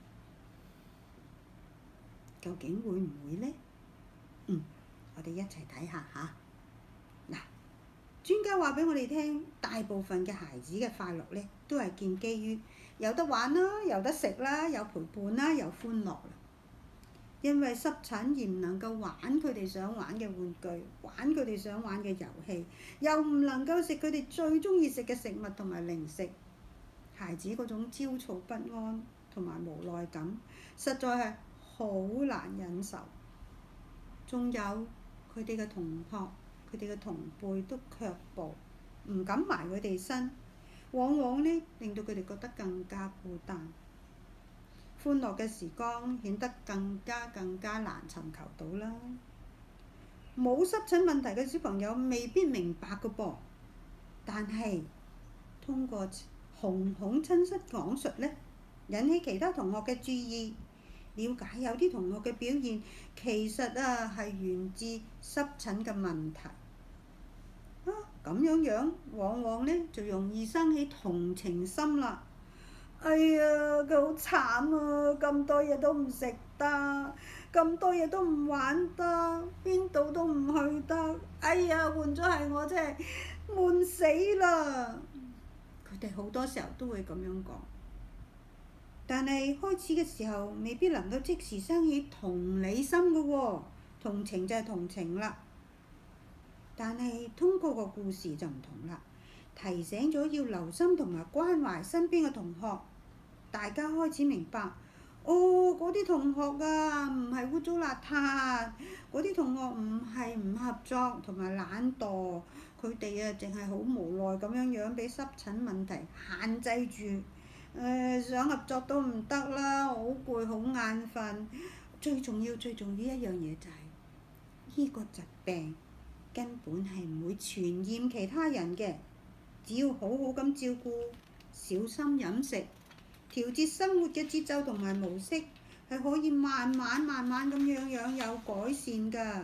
究竟會唔會呢？我哋一齊睇下嚇。嗱，專家話俾我哋聽，大部分嘅孩子嘅快樂呢，都係建基於有得玩啦，有得食啦，有陪伴啦，有歡樂啦。因為濕疹而唔能夠玩佢哋想玩嘅玩具，玩佢哋想玩嘅遊戲，又唔能夠食佢哋最鍾意食嘅食物同埋零食，孩子嗰種焦躁不安同埋無奈感，實在係好難忍受。仲有佢哋嘅同學、佢哋嘅同輩都卻步，唔敢埋佢哋身，往往呢令到佢哋覺得更加孤單。歡樂嘅時光顯得更加難尋求到啦。冇濕疹問題嘅小朋友未必明白㗎噃，但係通過紅紅親身講述呢，引起其他同學嘅注意，了解有啲同學嘅表現其實係源自濕疹嘅問題。咁樣往往呢就容易生起同情心啦。哎呀，佢好慘啊！咁多嘢都唔食得，咁多嘢都唔玩得，邊度都唔去得。哎呀，換咗係我真係悶死啦！佢哋好多時候都會咁樣講，但係開始嘅時候未必能夠即時生起同理心嘅喎，同情就係同情啦。但係通過個故事就唔同啦，提醒咗要留心同埋關懷身邊嘅同學。大家開始明白，嗰啲同學唔係污糟邋遢，嗰啲同學唔係唔合作同埋懶惰，佢哋淨係好無奈咁樣俾濕疹問題限制住，想合作都唔得啦，好攰好眼瞓。最重要一樣嘢就係呢個疾病根本係唔會傳染其他人嘅，只要好好咁照顧，小心飲食，調節生活嘅節奏同埋模式，係可以慢慢咁樣有改善㗎。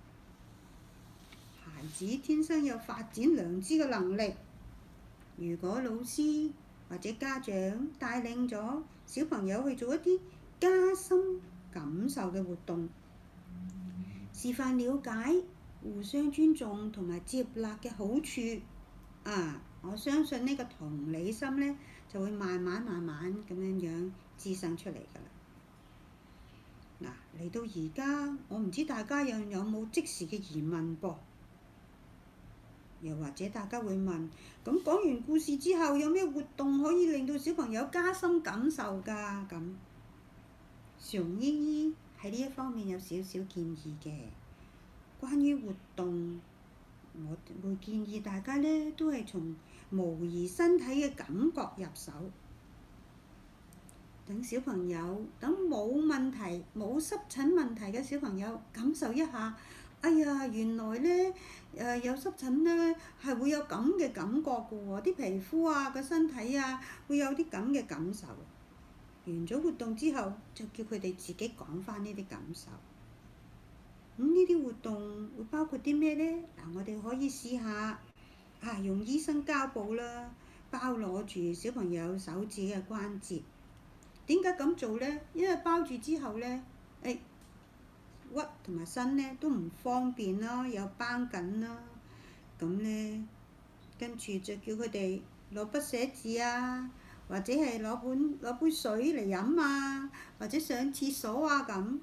孩子天生有發展良知嘅能力，如果老師或者家長帶領咗小朋友去做一啲加深感受嘅活動，示範了解互相尊重同埋接納嘅好處，我相信呢個同理心呢，就會慢慢咁樣滋生出嚟㗎啦。嗱，嚟到而家，我唔知大家有冇即時嘅疑問噃？又或者大家會問，咁講完故事之後，有咩活動可以令到小朋友加深感受㗎？咁，常姨姨喺呢一方面有少少建議嘅。關於活動，我會建議大家呢都係從模擬身體嘅感覺入手，等小朋友，等冇問題、冇濕疹問題嘅小朋友感受一下。哎呀，原來呢，有濕疹呢係會有咁嘅感覺㗎喎，啲皮膚個身體會有啲咁嘅感受。完咗活動之後，就叫佢哋自己講返呢啲感受。咁呢啲活動會包括啲咩呢？我哋可以試下用醫生膠布啦，包攞住小朋友手指嘅關節。點解咁做呢？因為包住之後呢，屈同埋伸呢都唔方便啦，有繃緊啦。咁呢，跟住就叫佢哋攞筆寫字或者係攞杯水嚟飲或者上廁所咁。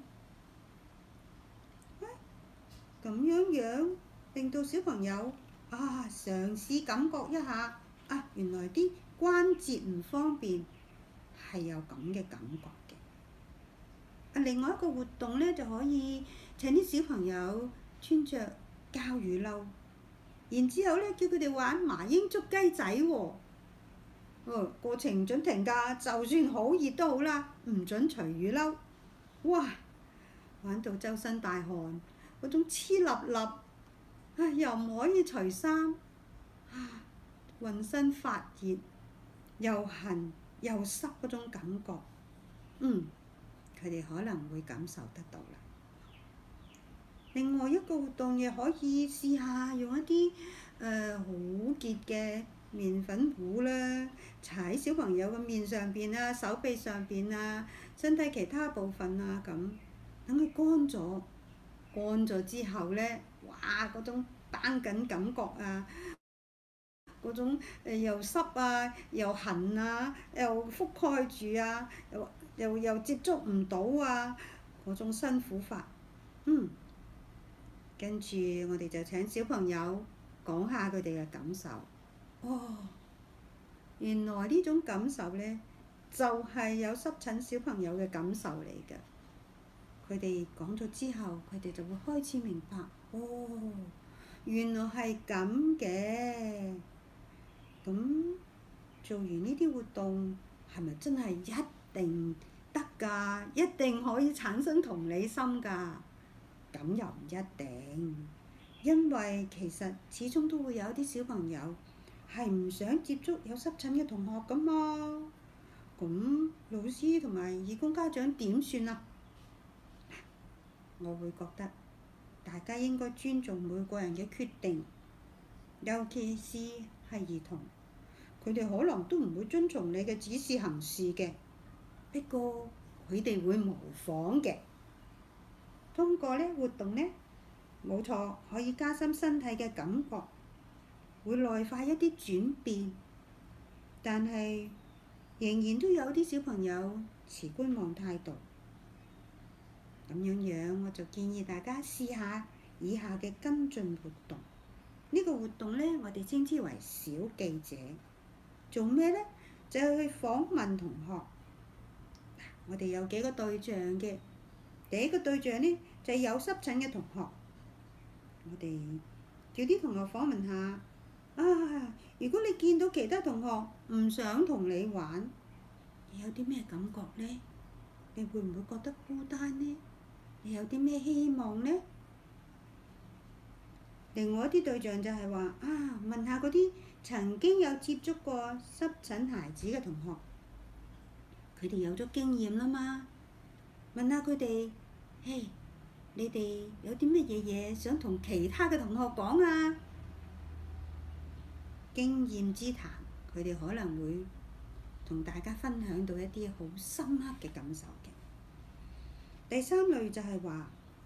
咁樣令到小朋友嘗試感覺一下原來啲關節唔方便，係有咁嘅感覺嘅。另外一個活動呢，就可以請啲小朋友穿着教魚撈，然之後咧叫佢哋玩麻鷹捉雞仔喎。過程唔準停㗎，就算好熱都好啦，唔準除魚褸。哇！玩到周身大汗，嗰種黐立立，又唔可以除衫，渾身發熱，又痕又濕嗰種感覺，佢哋可能會感受得到啦。另外一個活動亦可以試下用一啲好結嘅麵粉糊啦，搽喺小朋友嘅面上邊啊、手臂上邊啊、身體其他部分啊咁，等佢乾咗之後咧，哇！嗰種繃緊感覺啊，嗰種又濕啊、又痕啊、又覆蓋住啊、又接觸唔到啊，嗰種辛苦法，跟住我哋就請小朋友講下佢哋嘅感受。原來呢種感受咧，就係有濕疹小朋友嘅感受嚟㗎。佢哋講咗之後，佢哋就會開始明白，原來係咁嘅。咁做完呢啲活動，係咪真係一定得㗎？一定可以產生同理心㗎？咁又唔一定，因為其實始終都會有啲小朋友係唔想接觸有濕疹嘅同學㗎嘛。咁老師同埋義工家長點算啊？我會覺得大家應該尊重每個人嘅決定，尤其是係兒童，佢哋可能都唔會遵從你嘅指示行事嘅，不過佢哋會模仿嘅。通過活動冇錯，可以加深身體嘅感覺，會內化一啲轉變，但係仍然都有啲小朋友持觀望態度。咁樣我就建議大家試下以下嘅跟進活動。呢個活動我哋稱之為小記者。做咩呢？就係去訪問同學。我哋有幾個對象嘅。第一個對象就係有濕疹嘅同學。我哋叫啲同學訪問下。如果你見到其他同學唔想同你玩，你有啲咩感覺呢？你會唔會覺得孤單呢？你有啲咩希望呢？另外一啲對象就係話問下嗰啲曾經有接觸過濕疹孩子嘅同學，佢哋有咗經驗啦嘛。問下佢哋，你哋有啲乜嘢想同其他嘅同學講啊？經驗之談，佢哋可能會同大家分享到一啲好深刻嘅感受嘅。第三類就係話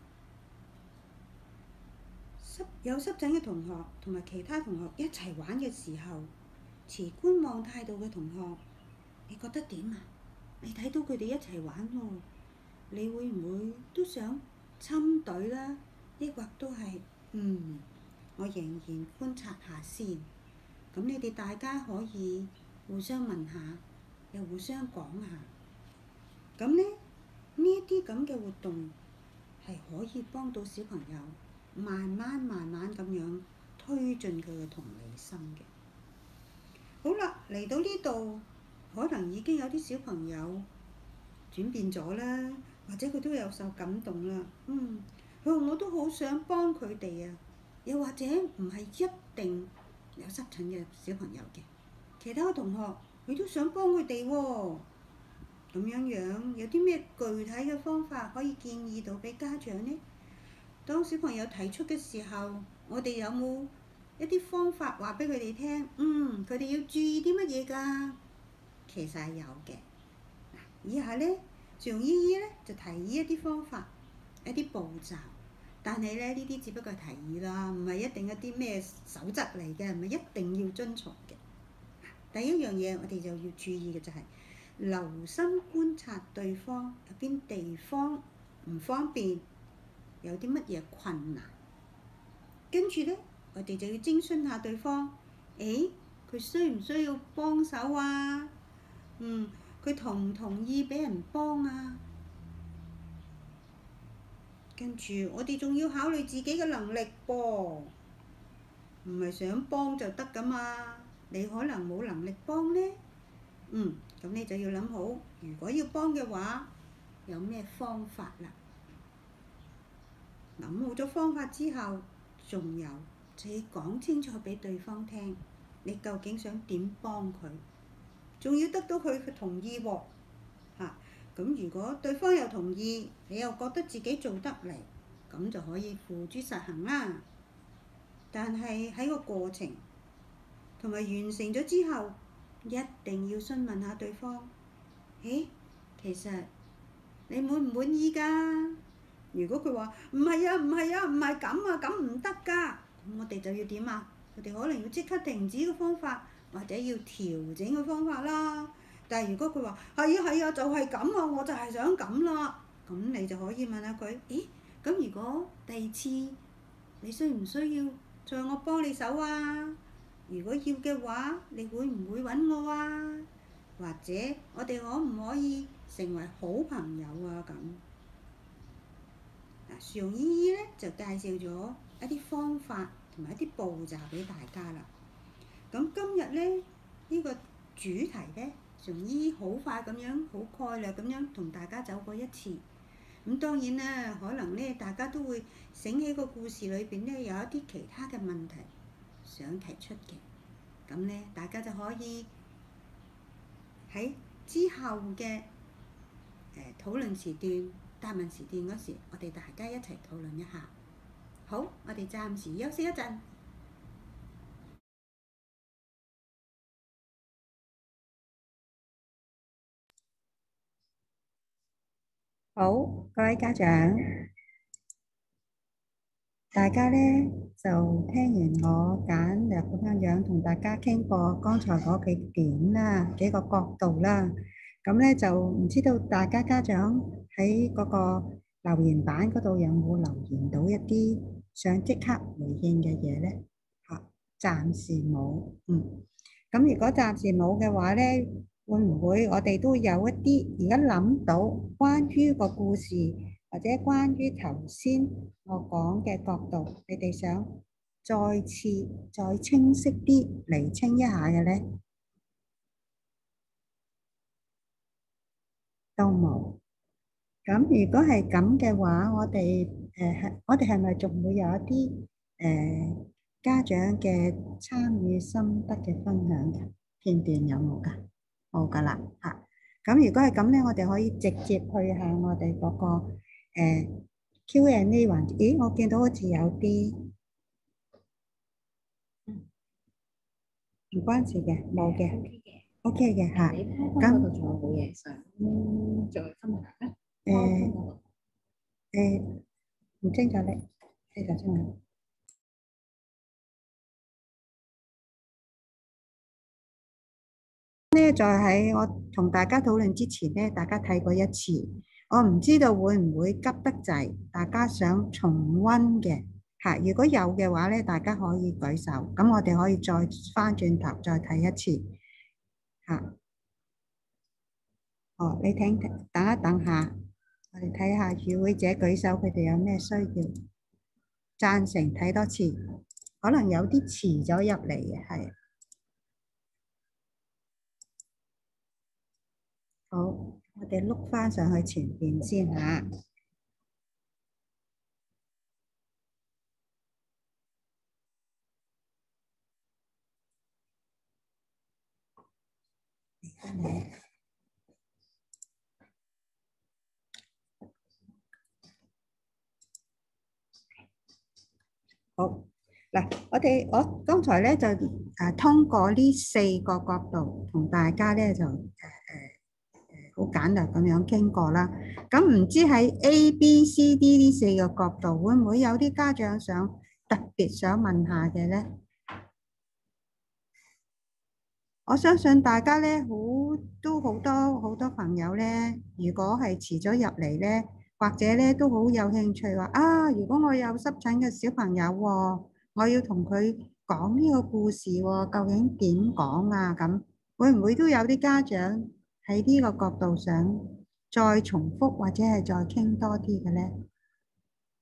有濕疹嘅同學同埋其他同學一齊玩嘅時候，持觀望態度嘅同學，你覺得點啊？你睇到佢哋一齊玩喎，你會唔會都想參隊啦？抑或都係我仍然觀察下先。咁你哋大家可以互相問下，又互相講下。咁呢一啲咁嘅活動係可以幫到小朋友慢慢咁樣推進佢嘅同理心嘅。好啦，嚟到呢度，可能已經有啲小朋友轉變咗啦，或者佢都有受感動啦。佢話我都好想幫佢哋啊，又或者唔係一定有濕疹嘅小朋友嘅，其他同學佢都想幫佢哋喎。咁樣有啲咩具體嘅方法可以建議到俾家長呢？當小朋友提出嘅時候，我哋有冇一啲方法話俾佢哋聽？佢哋要注意啲乜嘢㗎？其實係有嘅。以下趙容姨姨就提議一啲方法，一啲步驟。但係呢啲只不過係提議啦，唔係一定一啲咩守則嚟嘅，唔係一定要遵從嘅。第一樣嘢我哋就要注意嘅就係留心觀察對方有邊地方唔方便，有啲乜嘢困難。跟住我哋就要徵詢下對方，佢需唔需要幫手啊？佢同唔同意俾人幫啊？ 跟住我哋仲要考慮自己嘅能力噃，唔係想幫就得噶嘛。你可能冇能力幫呢，咁你就要諗好，如果要幫嘅話，有咩方法啦？諗好咗方法之後，仲有就要講清楚俾對方聽，你究竟想點幫佢，仲要得到佢嘅同意喎。咁如果對方又同意，你又覺得自己做得嚟，咁就可以付諸實行啦。但係喺個過程同埋完成咗之後，一定要詢問下對方，其實你滿唔滿意㗎？如果佢話唔係啊，唔係啊，唔係咁啊，咁唔得㗎，咁我哋就要點啊？我哋可能要即刻停止個方法，或者要調整個方法啦。但係如果佢話係啊，就係咁啊，我就係想咁啦，咁你就可以問下佢，咁如果第二次你需唔需要再我幫你手啊？如果要嘅話，你會唔會揾我啊？或者我哋可唔可以成為好朋友啊？咁樹蓉姨姨咧就介紹咗一啲方法同埋一啲步驟俾大家啦。咁今日咧呢個主題咧，樹蓉姨姨好快咁樣，好概略咁樣同大家走過一次。咁當然啦，可能咧大家都會醒起個故事裏邊咧有一啲其他嘅問題想提出嘅，咁咧大家就可以喺之後嘅討論時段、答問時段嗰時，我哋大家一齊討論一下。好，我哋暫時休息一陣。好，各位家長，大家呢就聽完我簡略咁樣同大家傾過剛才嗰幾點啦，幾個角度啦。咁呢就唔知道大家家長喺嗰個留言板嗰度有冇留言到一啲想即刻回應嘅嘢呢？暫時冇。咁如果暫時冇嘅話呢，會唔會我哋都有一啲而家諗到關於個故事或者關於頭先我講嘅角度，你哋想再清晰啲釐清一下嘅呢？都冇。咁如果係咁嘅話，我哋係咪仲會有一啲家長嘅參與心得嘅分享嘅片段有冇㗎？冇㗎啦嚇。咁如果係咁咧，我哋可以直接去向我哋嗰個Q&A 環節。咦，我見到好似有啲唔關事嘅，冇嘅，OK 嘅嚇。咁仲有冇嘢想再分享咧？唔清楚咧，清楚。咧，在喺我同大家討論之前咧，大家睇過一次，我唔知道會唔會急得滯，大家想重溫嘅嚇。如果有嘅話咧，大家可以舉手，咁我哋可以再翻轉頭再睇一次嚇。你等一等下，我哋睇下與會者舉手，佢哋有咩需要？贊成睇多次，可能有啲遲咗入嚟嘅，係。好，我哋碌翻上去前邊先嚇。好嗱，我剛才咧就通過呢4個角度同大家咧就好簡略咁樣傾過啦。咁唔知喺 A、B、C、D 呢4個角度，會唔會有啲家長特別想問下嘅咧？我相信大家咧都好多朋友咧，如果係遲咗入嚟咧，或者咧都好有興趣話如果我有濕疹嘅小朋友喎，我要同佢講呢個故事喎，究竟點講啊？咁會唔會都有啲家長喺呢個角度想再重複或者係再傾多啲嘅咧？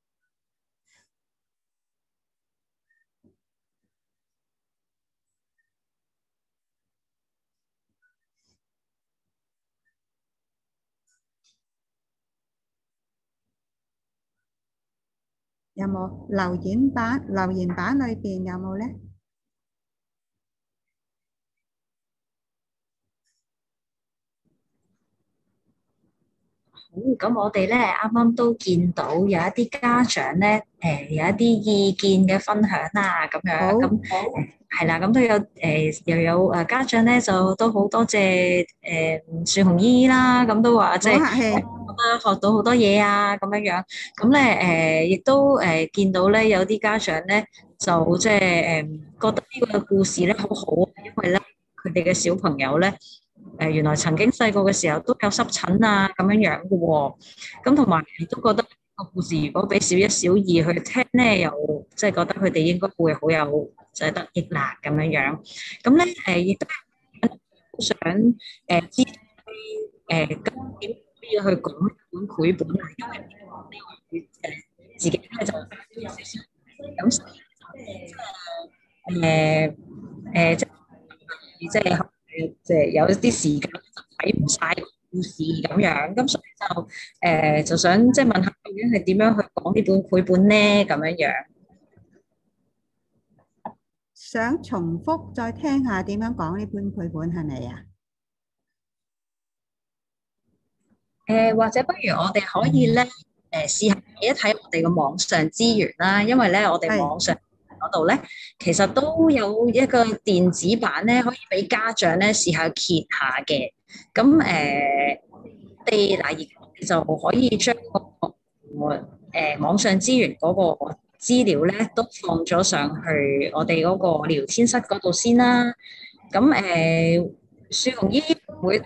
有冇留言板？留言板裏邊有冇呢？ 咁我哋咧啱啱都見到有一啲家長咧，有一啲意見嘅分享啊，咁樣好咁係啦，咁都有又有家長咧就都好多謝樹紅姨姨啦，咁都話即係唔好客氣。 覺得學到好多嘢啊，咁樣樣，咁咧亦都見到咧有啲家長咧就即係覺得呢個故事咧好好，因為咧佢哋嘅小朋友咧。原來曾經細個嘅時候都有濕疹啊咁樣樣嘅喎，咁同埋亦都覺得個故事如果俾小一、小二去聽咧，又即係覺得佢哋應該會好有即係得益啦咁樣樣。咁咧亦都好想知道咁點可以去講一本繪本啊？因為呢個佢自己咧就有少少咁，所以即係即係有啲時間睇唔晒個故事咁樣，咁所以就想即係問下究竟係點樣去講呢本繪本咧咁樣樣。 想重複再聽下點樣講呢本繪本係咪啊？ 或者不如我哋可以咧試下睇一睇我哋嘅網上資源啦，因為咧我哋網上嗰度咧，其實都有一個電子版咧，可以俾家長咧試下揭下嘅。咁我哋嗱而家就可以將個網上資源嗰個資料咧，都放咗上去我哋嗰個聊天室嗰度先啦。咁樹紅姨會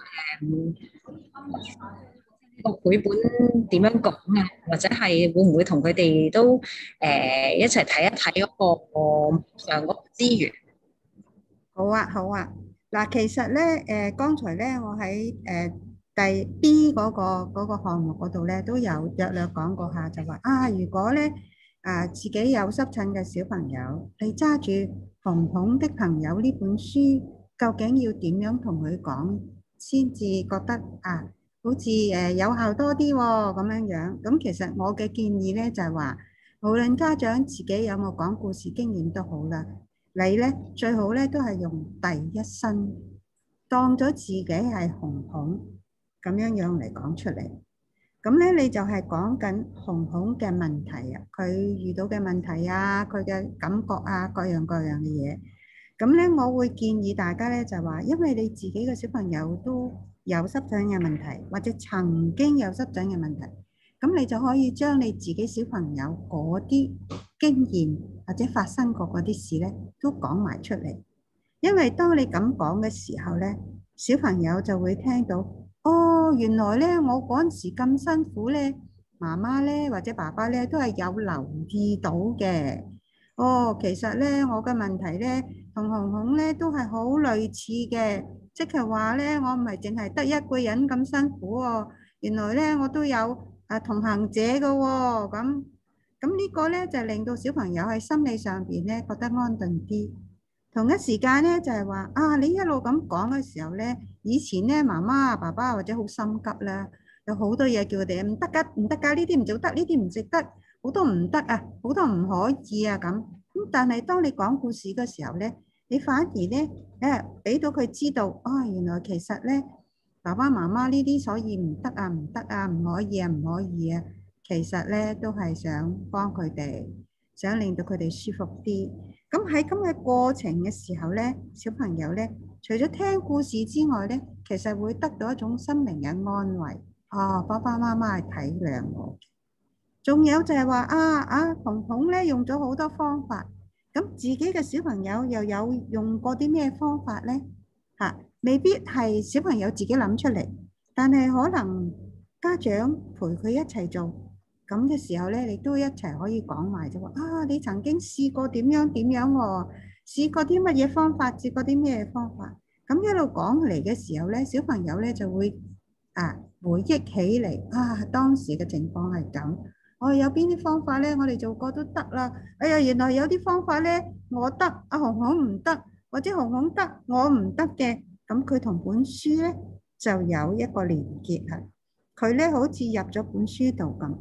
個繪本點樣講啊？或者係會唔會同佢哋都一齊睇一睇嗰個網上嗰個資源？ 好啊，好啊。嗱，其實咧，剛才咧，我喺第 B 嗰個項目嗰度咧，都有略略講過下，就話啊，如果咧自己有濕疹嘅小朋友，你揸住《紅紅的朋友》呢本書，究竟要點樣同佢講，先至覺得好似有效多啲喎咁樣樣。咁其實我嘅建議咧就係話，無論家長自己有冇講故事經驗都好啦，你咧最好咧都係用第一身，當咗自己係紅紅咁樣樣嚟講出嚟。咁咧你就係講緊紅紅嘅問題啊，佢遇到嘅問題啊，佢嘅感覺啊，各樣各樣嘅嘢。咁咧我會建議大家咧就話，因為你自己嘅小朋友都有濕疹嘅問題，或者曾經有濕疹嘅問題，咁你就可以將你自己小朋友嗰啲經驗或者發生過嗰啲事咧，都講埋出嚟。因為當你咁講嘅時候咧，小朋友就會聽到，哦，原來咧我嗰陣時咁辛苦咧，媽媽咧或者爸爸咧都係有留意到嘅。哦，其實咧我嘅問題咧同紅紅咧都係好類似嘅，即係話咧我唔係淨係得一個人咁辛苦喎，原來咧我都有同行者嘅喎，咁呢個咧就令到小朋友喺心理上邊咧覺得安頓啲。同一時間咧就係話你一路咁講嘅時候咧，以前咧媽媽啊爸爸或者好心急啦，有好多嘢叫佢哋唔得㗎，唔得㗎，呢啲唔做得，呢啲唔食得，好多唔得啊，好多唔可以啊咁。但係當你講故事嘅時候咧，你反而咧俾到佢知道，原來其實咧爸爸媽媽呢啲所以唔得啊，唔得啊，唔可以啊，唔可以啊，其實咧都係想幫佢哋，想令到佢哋舒服啲。咁喺咁嘅過程嘅時候咧，小朋友咧除咗聽故事之外咧，其實會得到一種心靈嘅安慰。爸爸媽媽係體諒我。仲有就係話紅紅咧用咗好多方法，咁自己嘅小朋友又有用過啲咩方法咧？未必係小朋友自己諗出嚟，但係可能家長陪佢一齊做，咁嘅時候咧，你都一齊可以講埋就話你曾經試過點樣點樣喎，試過啲乜嘢方法，試過啲咩方法，咁一路講嚟嘅時候咧，小朋友咧就會回憶起嚟當時嘅情況係咁。有邊啲方法咧？我哋做過都得啦。哎呀，原來有啲方法咧，我得，紅紅唔得，或者紅紅得，我唔得嘅。咁佢同本書咧就有一個連結啊。佢咧好似入咗本書度咁，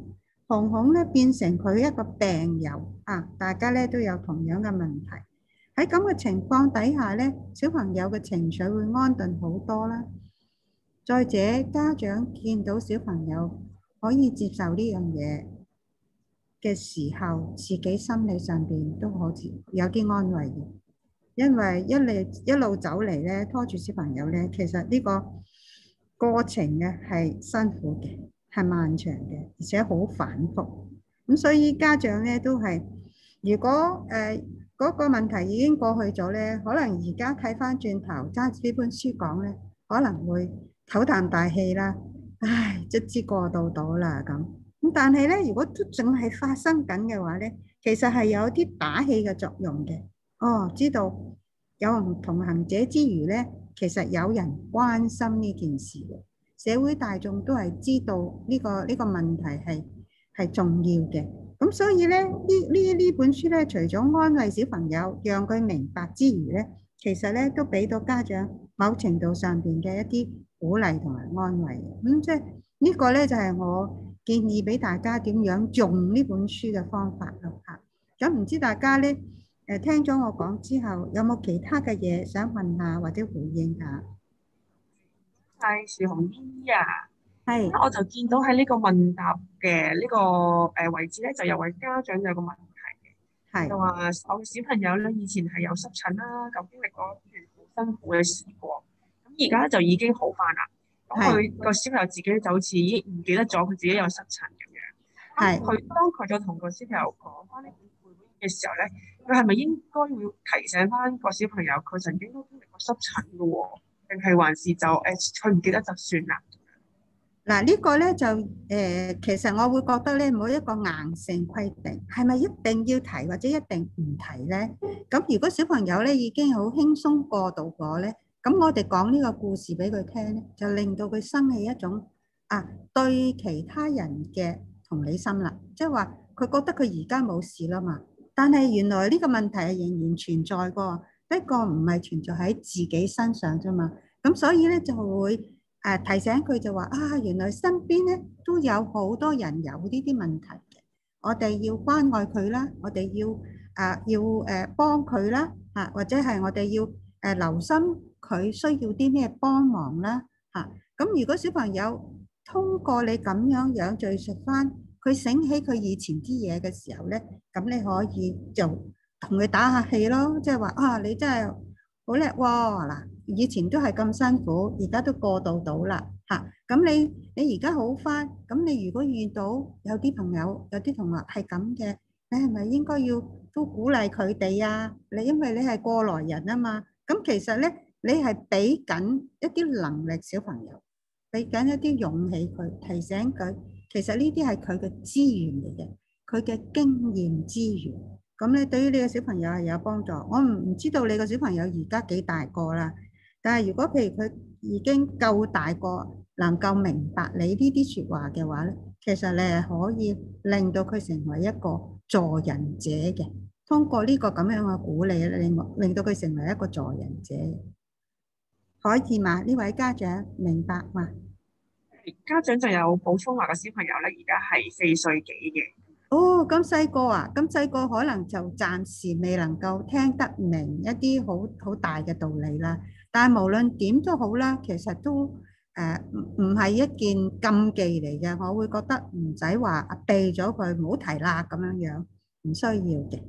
紅紅咧變成佢一個病友啊，大家咧都有同樣嘅問題。喺咁嘅情況底下咧，小朋友嘅情緒會安頓好多啦。再者，家長見到小朋友可以接受呢樣嘢嘅時候，自己心理上邊都好似有啲安慰嘅，因為一路走嚟咧，拖住小朋友咧，其實呢個過程咧係辛苦嘅，係漫長嘅，而且好反覆。咁所以家長咧都係，如果嗰個問題已經過去咗咧，可能而家睇翻轉頭揸住呢本書講咧，可能會唞啖大氣啦。唉，卒之過渡到啦咁。咁但係咧，如果都仲係發生緊嘅話咧，其實係有啲打氣嘅作用嘅。哦，知道有人同行者之餘咧，其實有人關心呢件事嘅，社會大眾都係知道呢個問題係重要嘅。咁所以咧，呢本書咧，除咗安慰小朋友，讓佢明白之餘咧，其實咧都俾到家長某程度上邊嘅一啲鼓勵同埋安慰。咁即係呢個咧就係我建議俾大家點樣用呢本書嘅方法咯嚇。咁唔知大家咧聽咗我講之後，有冇其他嘅嘢想問下或者回應下？ 係樹紅姨姨啊， 係， 我就見到喺呢個問答嘅呢個位置咧，就有位家長有個問題嘅，就話我嘅小朋友咧以前係有濕疹啦，咁經歷過一段好辛苦嘅事過，咁而家就已經好返啦。咁佢個小朋友自己就好似已經唔記得咗佢自己有濕疹咁樣。係。當佢再同個小朋友講翻呢本繪本嘅時候咧，佢係咪應該要提醒翻個小朋友佢曾經都經歷過濕疹嘅喎？定係還是就佢唔記得就算啦？ 嗱，呢個咧就其實我會覺得咧冇一個硬性規定，係咪一定要提或者一定唔提咧？咁如果小朋友咧已經好輕鬆過渡過咧，咁我哋講呢個故事俾佢聽咧，就令到佢生起一種對其他人嘅同理心啦，即係話佢覺得佢而家冇事啦嘛，但係原來呢個問題係仍然存在過，不過唔係存在喺自己身上啫嘛。咁所以咧就會提醒佢就話原來身邊咧都有好多人有呢啲問題嘅，我哋要關愛佢啦，我哋要幫佢啦或者係我哋要留心佢需要啲咩幫忙啦咁如果小朋友通過你咁樣敘述翻，佢醒起佢以前啲嘢嘅時候咧，咁你可以就同佢打下氣咯，即係話你真係好叻喎嗱，以前都係咁辛苦，而家都過渡到啦咁你而家好翻，咁你如果遇到有啲朋友有啲同學係咁嘅，你係咪應該要都鼓勵佢哋啊？因為你係過來人啊嘛，咁其實咧你係俾緊一啲能力小朋友，俾緊一啲勇氣佢，提醒佢其實呢啲係佢嘅資源嚟嘅，佢嘅經驗資源。咁咧對於你嘅小朋友係有幫助。我唔知道你個小朋友而家幾大個啦，但係如果譬如佢已經夠大個，能夠明白你呢啲説話嘅話咧，其實你係可以令到佢成為一個助人者嘅。通過呢個咁樣嘅鼓勵，令到佢成為一個助人者。可以嘛？呢位家長明白嘛？ 家長就有補充話個小朋友咧，而家係4歲幾嘅。 咁細個啊？咁細個可能就暫時未能夠聽得明一啲好大嘅道理啦。但係無論點都好啦，其實都唔係一件禁忌嚟嘅。我會覺得唔使話避咗佢，唔好提啦咁樣，唔需要嘅。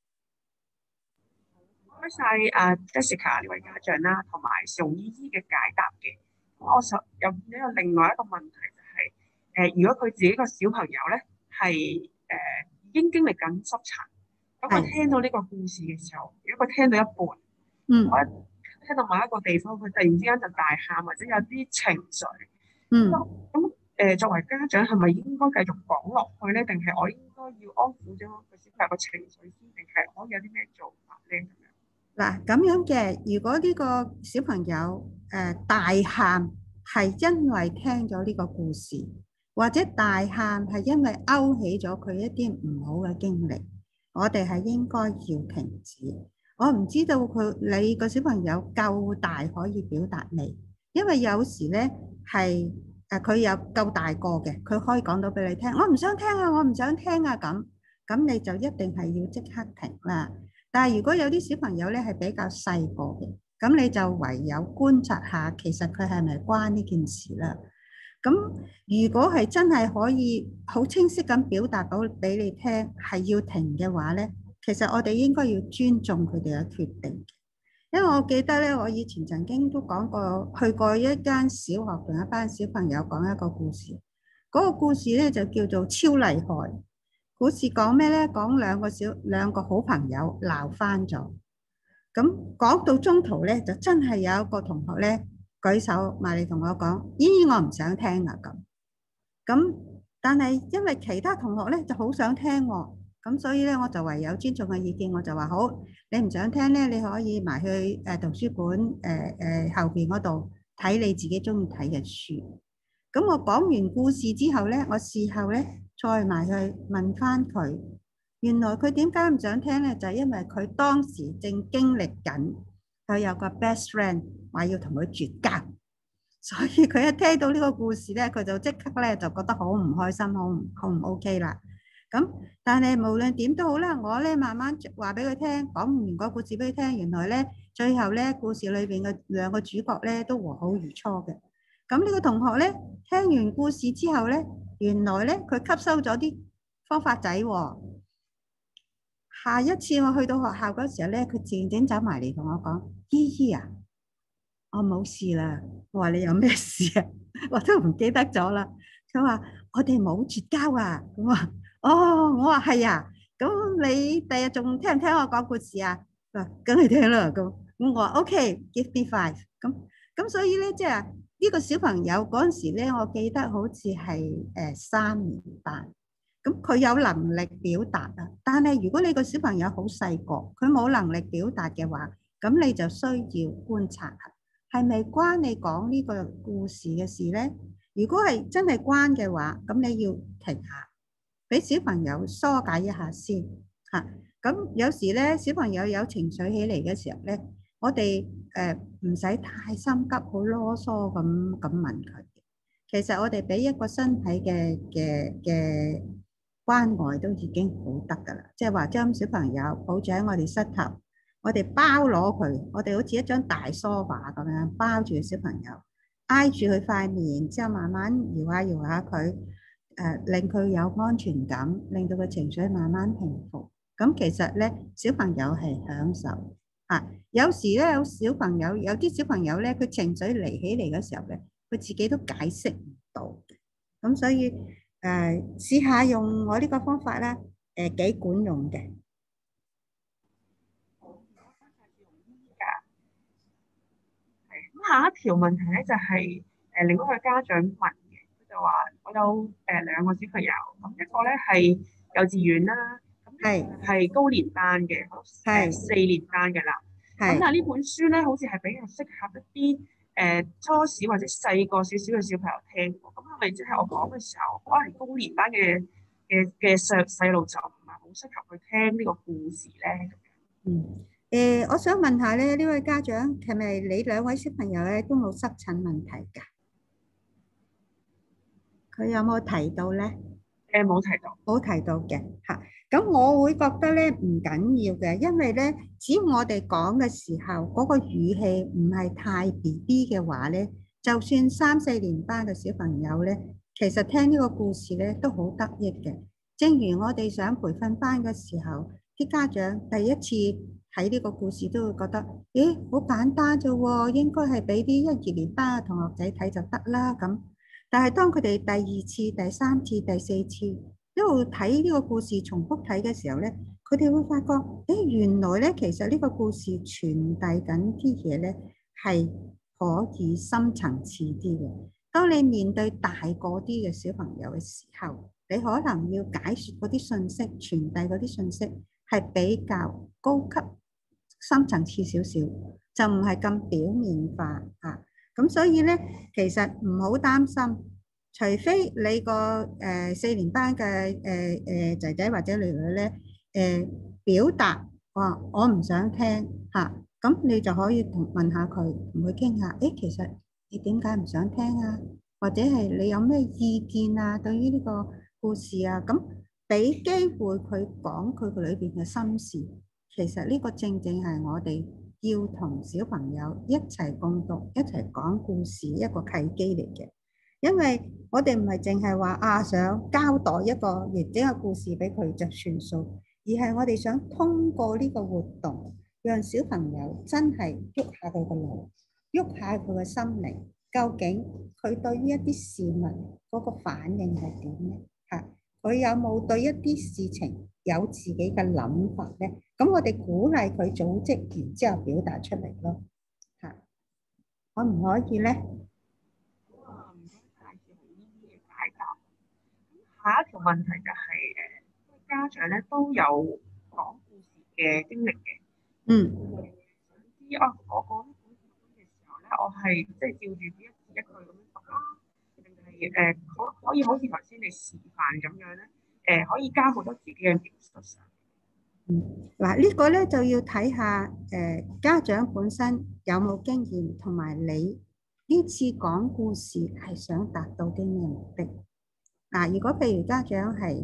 唔該曬Jessica 呢位家長啦，同埋宋姨姨嘅解答嘅。我有另外一個問題就係如果佢自己個小朋友咧係已經經歷緊濕疹，咁佢聽到呢個故事嘅時候，如果佢聽到一半，我聽到某一個地方，佢突然之間就大喊或者有啲情緒，咁作為家長係咪應該繼續講落去咧？定係我應該要安撫咗佢小朋友個情緒先，定係可以有啲咩做法咧？ 嗱，咁樣嘅，如果呢個小朋友大喊係因為聽咗呢個故事，或者大喊係因為勾起咗佢一啲唔好嘅經歷，我哋係應該要停止。我唔知道你個小朋友夠大可以表達未？因為有時咧係佢有夠大個嘅，佢可以講到俾你聽，我唔想聽啊，我唔想聽啊咁你就一定係要即刻停啦。但係如果有啲小朋友咧係比較細個嘅，咁你就唯有觀察下，其實佢係咪關呢件事啦。咁如果係真係可以好清晰咁表達到俾你聽係要停嘅話咧，其實我哋應該要尊重佢哋嘅決定。因為我記得咧，我以前曾經都講過，去過一間小學同一班小朋友講一個故事。嗰個故事咧就叫做超厲害。故事講咩咧？講兩個好朋友鬧翻咗。咁講到中途咧，就真係有一個同學咧舉手埋嚟同我講：咦，我唔想聽啊咁。但係因為其他同學咧就好想聽喎，咁所以咧我就唯有尊重嘅意見，我就話好，你唔想聽咧，你可以埋去圖書館後邊嗰度睇你自己中意睇嘅書。咁我講完故事之後咧，我事後咧再埋去問翻佢，原來佢點解唔想聽咧？就係因為佢當時正經歷緊，佢有個 best friend 話要同佢絕交，所以佢一聽到呢個故事咧，佢就即刻咧就覺得好唔開心，好唔 OK 啦。咁但係無論點都好啦，我咧慢慢話俾佢聽，講完個故事俾佢聽，原來咧最後咧故事裏邊嘅兩個主角咧都和好如初嘅。咁呢個同學咧聽完故事之後咧，原來咧佢吸收咗啲方法仔喎。下一次我去到學校嗰時候咧，佢靜靜走埋嚟同我講：姨姨啊，我冇事啦。我話你有咩事啊？我都唔記得咗啦。佢話我哋冇絕交啊。咁話哦，我話係啊。咁你第日仲聽唔聽我講故事啊？嗱，梗係聽啦。咁我話 OK，give me 5。咁所以咧，即係呢個小朋友嗰陣時咧，我記得好似係3年班。咁佢有能力表達啊，但係如果你個小朋友好細個，佢冇能力表達嘅話，咁你就需要觀察下，係咪關你講呢個故事嘅事咧？如果係真係關嘅話，咁你要停下，俾小朋友疏解一下先嚇。咁有時咧，小朋友有情緒起嚟嘅時候咧，我哋唔使太心急，好囉嗦咁問佢。其實我哋俾一個身體嘅關愛都已經好得㗎啦，即係話將小朋友抱住喺我哋膝頭，我哋包攞佢，我哋好似一張大梳化咁樣包住小朋友，挨住佢塊面，之後慢慢搖下搖下佢，令佢有安全感，令到佢情緒慢慢平復。咁其實咧，小朋友係享受啊。有時咧，有啲小朋友咧，佢情緒嚟起嚟嘅時候咧，佢自己都解釋唔到。咁所以試下用我呢個方法啦，幾管用嘅。 咁下一條問題咧就係另外一個家長問嘅，佢就話我有2個小朋友，咁一個咧係幼稚園啦，咁係高年班嘅，4年班嘅啦。咁但係呢本書咧，好似係比較適合一啲初小或者細個少少嘅小朋友聽。咁係咪即係我講嘅時候，可能高年班嘅細路就唔係好適合去聽呢個故事咧？ 我想問下咧，呢位家長係咪你2位小朋友咧都冇濕疹問題㗎？佢有冇提到咧？ 冇提到， 冇提到嘅嚇。咁我會覺得咧唔緊要嘅，因為咧只要我哋講嘅時候嗰個語氣唔係太 BB 嘅話咧，就算3、4年班嘅小朋友咧，其實聽呢個故事咧都好得益嘅。正如我哋上培訓班嘅時候，啲家長第一次睇呢個故事都會覺得，咦，好簡單啫喎，應該係俾啲1、2年班嘅同學仔睇就得啦咁。但係當佢哋第2次、第3次、第4次一路睇呢個故事重複睇嘅時候咧，佢哋會發覺，原來咧其實呢個故事傳遞緊啲嘢咧係可以深層次啲嘅。當你面對大個啲嘅小朋友嘅時候，你可能要解説嗰啲信息，傳遞嗰啲信息係比較高級、深層次少少，就唔係咁表面化啊。咁所以咧，其實唔好擔心，除非你個4年班嘅仔仔或者女女咧表達話我唔想聽嚇，咁你就可以問下佢，同佢傾下，其實你點解唔想聽啊？ 或者係你有咩意見啊？對於呢個故事啊，咁俾機會佢講佢個裏邊嘅心事。其實呢個正正係我哋要同小朋友一齊共讀、一齊講故事一個契機嚟嘅。因為我哋唔係淨係話想交代一個完整嘅故事俾佢就算數，而係我哋想通過呢個活動，讓小朋友真係喐下佢個腦，喐下佢個心靈。究竟佢對於一啲事物嗰個反應係點咧？嚇，佢有冇對一啲事情有自己嘅諗法咧？咁我哋鼓勵佢組織，然之後表達出嚟咯。嚇，可唔可以咧？ 下一條問題就係家長咧都有講故事嘅經歷嘅。想知我講故事嘅時候咧，我係即係照住一字一句咁樣讀啦，定係可以好似頭先你示範咁樣咧？可以加好多自己嘅描述上。 嗱，呢個咧就要睇下家長本身有冇經驗，同埋你呢次講故事係想達到啲咩目的？嗱，如果譬如家長係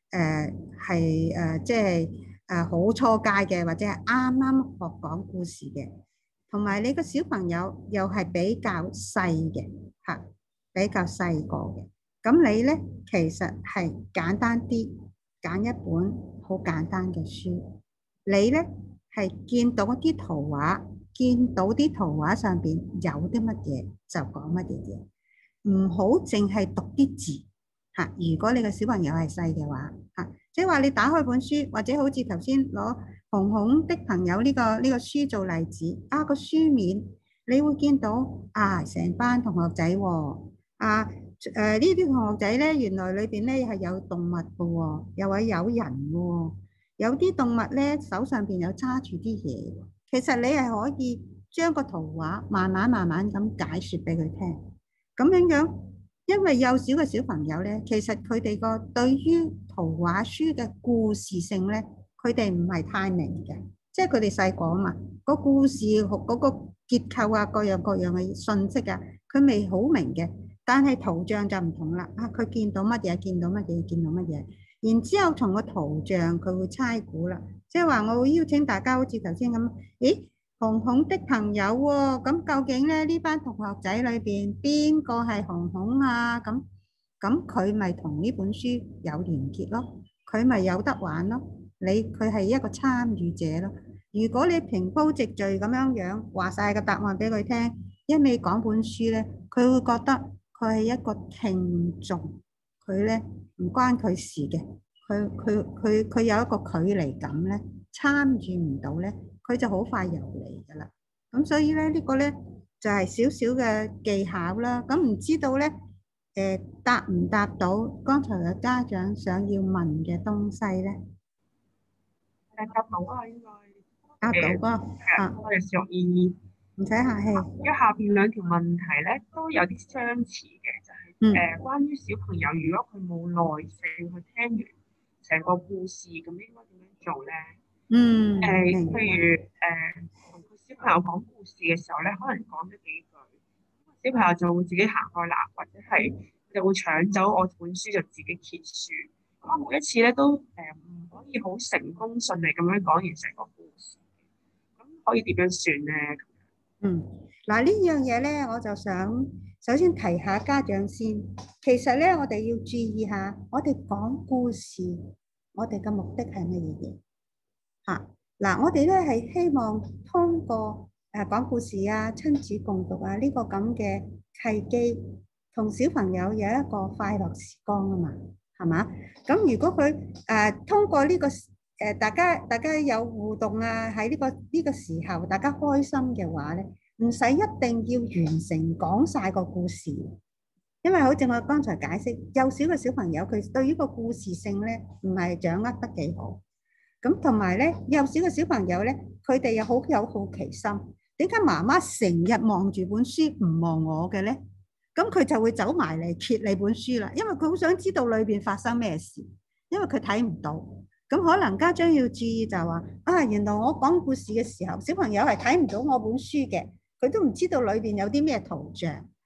即係好初階嘅，或者係啱啱學講故事嘅，同埋你個小朋友又係比較細嘅嚇，比較細個嘅，咁你咧其實係簡單啲，揀一本好簡單嘅書，你咧係見到啲圖畫，見到啲圖畫上邊有啲乜嘢就講乜嘢嘢，唔好淨係讀啲字。如果你個小朋友係細嘅話，即係話你打開本書，或者好似頭先攞紅紅的朋友呢個書做例子，個書面你會見到成班同學仔喎，呢啲同學仔咧原來裏邊咧係有動物嘅喎，又係有人嘅喎，有啲動物咧手上邊有揸住啲嘢，其實你係可以將個圖畫慢慢咁解説俾佢聽，咁樣。因為幼小嘅小朋友咧，其實佢哋個對於圖畫書嘅故事性咧，佢哋唔係太明嘅，即係佢哋細個啊嘛，個故事嗰個結構啊，各樣嘅信息啊，佢未好明嘅。但係圖像就唔同啦，佢見到乜嘢，見到乜嘢，然之後從個圖像佢會猜估啦，即係話我會邀請大家好似頭先咁，紅紅的朋友喎，咁究竟咧呢班同學仔裏邊邊個係紅紅啊？咁佢咪同呢本書有連結咯，佢咪有得玩咯。佢係一個參與者咯。如果你平鋪直敍咁樣話晒個答案俾佢聽，一味講本書咧，佢會覺得佢係一個聽眾，佢咧唔關佢事嘅，佢有一個距離感咧，參與唔到咧。佢就好快游離㗎啦，咁所以咧呢個咧就係少少嘅技巧啦。咁唔知道咧答唔答到剛才嘅家長想要問嘅東西咧？ 答到啊，應該答到㗎。 我哋小二唔使客氣。 而家下邊兩條問題咧都有啲相似嘅，就係關於小朋友如果佢冇耐性去聽完成個故事，咁應該點樣做咧？譬如同佢小朋友講故事嘅時候咧，可能講咗幾句，小朋友就會自己行開啦，或者係就會搶走我本書就自己揭書。咁每一次咧都唔可以好成功順利咁樣講完成個故事，咁可以點樣算咧？ 嗱呢樣嘢咧，我就想首先提下家長先。其實咧，我哋要注意下，我哋講故事，我哋嘅目的係乜嘢？我哋咧係希望通過講故事啊、親子共讀啊呢個咁嘅契機，同小朋友有一個快樂時光啊嘛，係嘛？咁如果佢通過呢個大家有互動啊，喺呢個時候大家開心嘅話咧，唔使一定要完成講晒個故事，因為好似我剛才解釋，幼小嘅小朋友佢對於個故事性咧唔係掌握得幾好。咁同埋咧，幼小嘅小朋友咧，佢哋又好有好奇心。點解媽媽成日望住本書唔望我嘅咧？咁佢就會走埋嚟揭你本書啦，因為佢好想知道裏邊發生咩事，因為佢睇唔到。咁可能家長要注意就係話原來我講故事嘅時候，小朋友係睇唔到我本書嘅，佢都唔知道裏邊有啲咩圖像。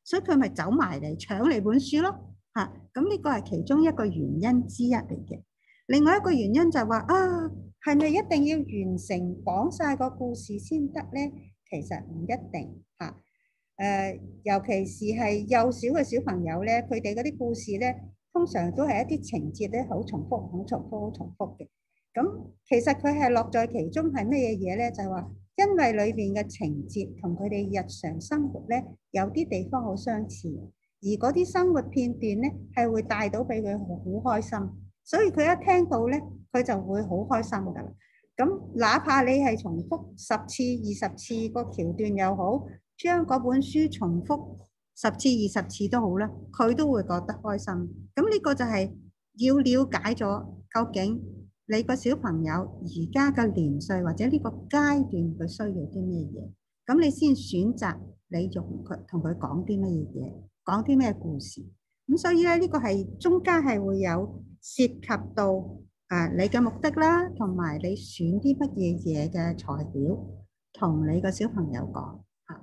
所以佢咪走埋嚟搶你本書咯嚇。咁呢個係其中一個原因之一嚟嘅。另外一個原因就係話啊，係咪一定要完成講晒個故事先得咧？其實唔一定嚇。尤其是係幼小嘅小朋友咧，佢哋嗰啲故事咧，通常都係一啲情節咧，好重複、好重複、好重複嘅。咁其實佢係樂在其中係咩嘢嘢咧？就係話，因為裏邊嘅情節同佢哋日常生活咧有啲地方好相似，而嗰啲生活片段咧係會帶到俾佢好開心，所以佢一聽到咧，佢就會好開心㗎啦。咁哪怕你係重複10次、20次個橋段又好，將嗰本書重複10次、20次都好啦，佢都會覺得開心。咁呢個就係要了解咗究竟你個小朋友而家嘅年歲或者呢個階段佢需要啲咩嘢，咁你先選擇你用佢同佢講啲乜嘢，講啲咩故事。咁所以咧，呢個係中間係會有涉及到你嘅目的啦，同埋你選啲乜嘢嘢嘅材料同你個小朋友講。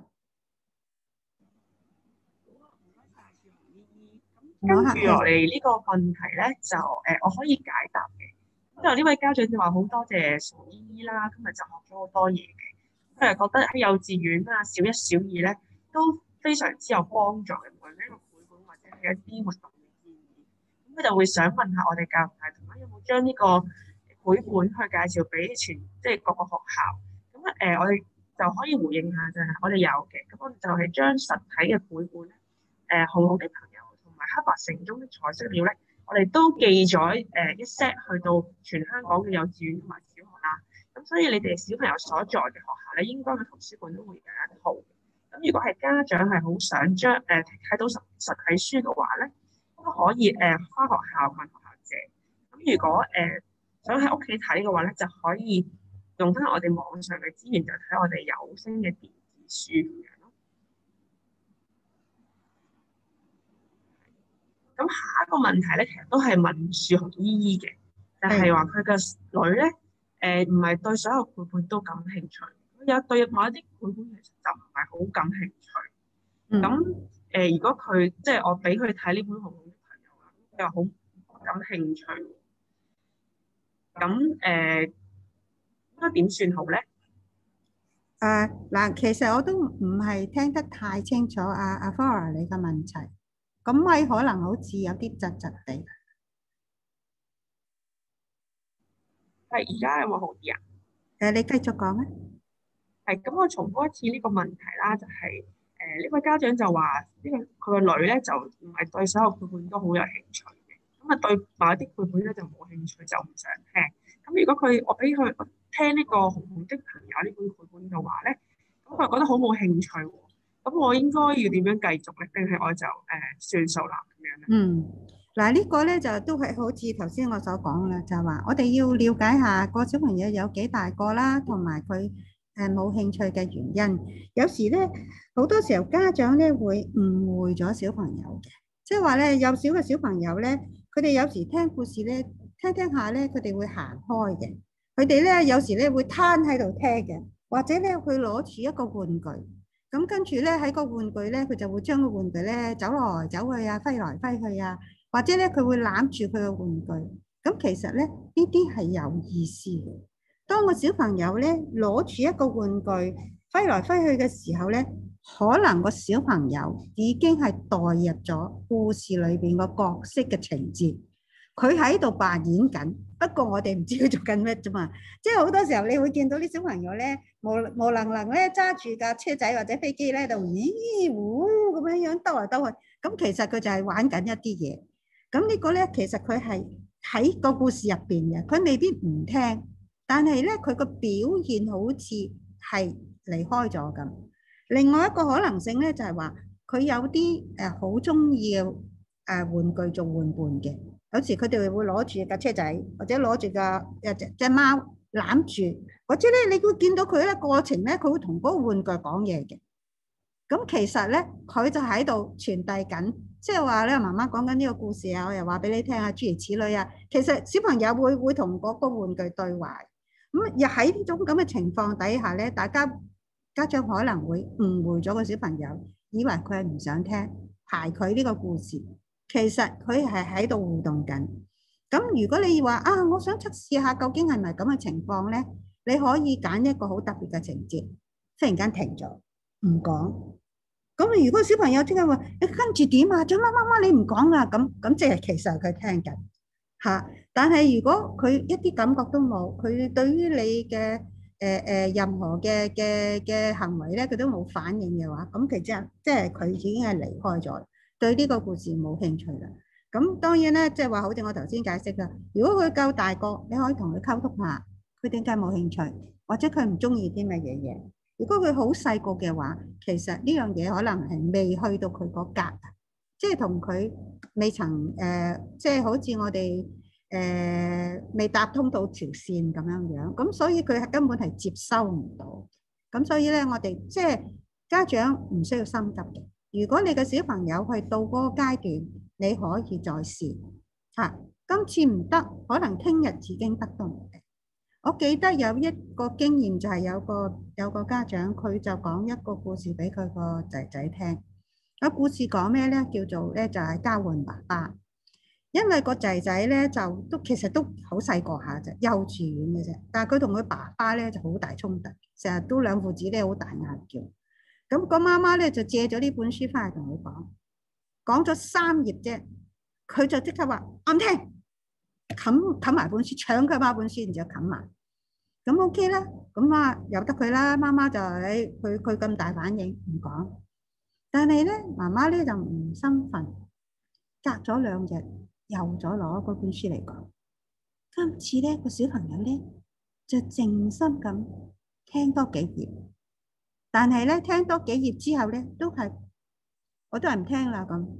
跟住落嚟呢個問題咧，就我可以解答嘅。咁呢位家長就話好多謝曹姨姨啦，今日就學咗好多嘢嘅。佢係覺得喺幼稚園啊，小一、小二咧都非常之有幫助嘅，無論呢個繪本或者係一啲活動嘅建議。咁佢就會想問下我哋教育大同有冇將呢個繪本去介紹俾即係各個學校。咁我哋就可以回應下就係我哋有嘅。咁我哋就係將實體嘅繪本咧，紅紅的朋友同埋黑白城中的彩色鳥咧，我哋都寄咗一 set 去到全香港嘅幼稚園同埋小學啦。咁所以你哋小朋友所在嘅學校咧，應該嘅圖書館都會有一套。咁如果係家長係好想將睇到實體書嘅話咧，都可以返學校問學校借。咁如果想喺屋企睇嘅話咧，就可以用翻我哋網上嘅資源，就睇我哋有聲嘅電子書咁樣咯。咁下一個問題咧，其實都係問樹紅姨姨嘅，就係話佢個女咧，唔係對所有繪本都感興趣，有對某一啲繪本其實就唔係好感興趣。咁如果佢即係我俾佢睇呢本紅紅的朋友啦，佢又好感興趣。咁應該點算好咧？ 嗱，其實我都唔係聽得太清楚阿 Flora 你嘅問題，咁咪可能好似有啲窒窒地。 係而家有冇好啲啊？ 你繼續講啊。 係咁，我重複一次呢個問題啦，就係呢位家長就話佢個女咧就唔係對所有繪本都好有興趣嘅，咁啊對某一啲繪本咧就冇興趣，就唔想聽。咁如果我俾佢聽呢個紅紅的朋友呢本繪本嘅話咧，咁佢覺得好冇興趣喎，咁我應該要點樣繼續咧？定係我就算數啦咁樣咧？ 嗱，呢個咧就都係好似頭先我所講啦，就係話我哋要了解下個小朋友有幾大個啦，同埋佢冇興趣嘅原因。有時咧好多時候家長咧會誤會咗小朋友嘅，即係話咧幼小嘅小朋友咧，佢哋有時聽故事咧聽下咧，佢哋會行開嘅。佢哋咧有時咧會攤喺度聽嘅，或者咧佢攞住一個玩具，咁跟住咧喺個玩具咧，佢就會將個玩具咧走來走去啊，揮來揮去啊，或者咧佢會攬住佢個玩具。咁其實咧呢啲係有意思嘅。當個小朋友咧攞住一個玩具揮來揮去嘅時候咧，可能個小朋友已經係代入咗故事裏邊個角色嘅情節，佢喺度扮演緊。不過我哋唔知佢做緊咩啫嘛。即係好多時候你會見到啲小朋友咧無能咧揸住架車仔或者飛機咧度咦呼咁樣兜嚟兜去，咁其實佢就係玩緊一啲嘢。咁呢個咧其實佢係喺個故事入邊嘅，佢未必唔聽，但係咧佢個表現好似係離開咗咁。另外一個可能性咧就係話佢有啲好中意嘅玩具做玩伴嘅，有時佢哋會攞住架車仔或者攞住隻貓攬住，或者咧你會見到佢咧過程咧佢會同嗰個玩具講嘢嘅。咁其實咧佢就喺度傳遞緊，即係話咧媽媽講緊呢個故事啊，我又話俾你聽啊，諸如此類啊。其實小朋友會同嗰個玩具對話。咁又喺呢種咁嘅情況底下咧，家長可能會誤會咗個小朋友， 以為佢係唔想聽，排佢呢個故事，其實佢係喺度互動緊。咁如果你話啊，我想測試下究竟係咪咁嘅情況咧，你可以揀一個好特別嘅情節，忽然間停咗唔講。咁如果小朋友即刻話你跟住點啊？做乜你唔講啊？咁即係其實佢聽緊嚇。但係如果佢一啲感覺都冇，佢對於你嘅任何嘅行為咧，佢都冇反應嘅話，咁其實即係佢已經係離開咗，對呢個故事冇興趣啦。咁當然咧，即係話好似我頭先解釋啦，如果佢夠大個，你可以同佢溝通下，佢點解冇興趣，或者佢唔中意啲乜嘢嘢。如果佢好細個嘅話，其實呢樣嘢可能係未去到佢嗰格，即係同佢未曾即係好似我哋未搭通到條線咁樣樣，咁所以佢係根本係接收唔到。咁所以咧，我哋即係家長唔需要心急嘅。如果你嘅小朋友去到嗰個階段，你可以再試嚇。今次唔得，可能聽日已經得到嘅。我記得有一個經驗就係有個家長佢就講一個故事俾佢個仔仔聽。個故事講咩咧？叫做咧就係交換爸爸。因為個仔仔咧就其實都好細個下啫，幼稚園嘅啫。但係佢同佢爸爸咧就好大衝突，成日都兩父子咧好大嗌交。咁個媽媽咧就借咗呢本書翻嚟同佢講咗3頁啫，佢就即刻話啱聽。冚埋本書，搶佢媽本書，然之後冚埋，咁 OK 啦，咁啊由得佢啦。媽媽就佢咁大反應唔講，但係咧媽媽咧就唔心憤，隔咗2日又咗攞嗰本書嚟講。今次咧個小朋友咧就靜心咁聽多幾頁，但係咧聽多幾頁之後咧我都係唔聽啦咁。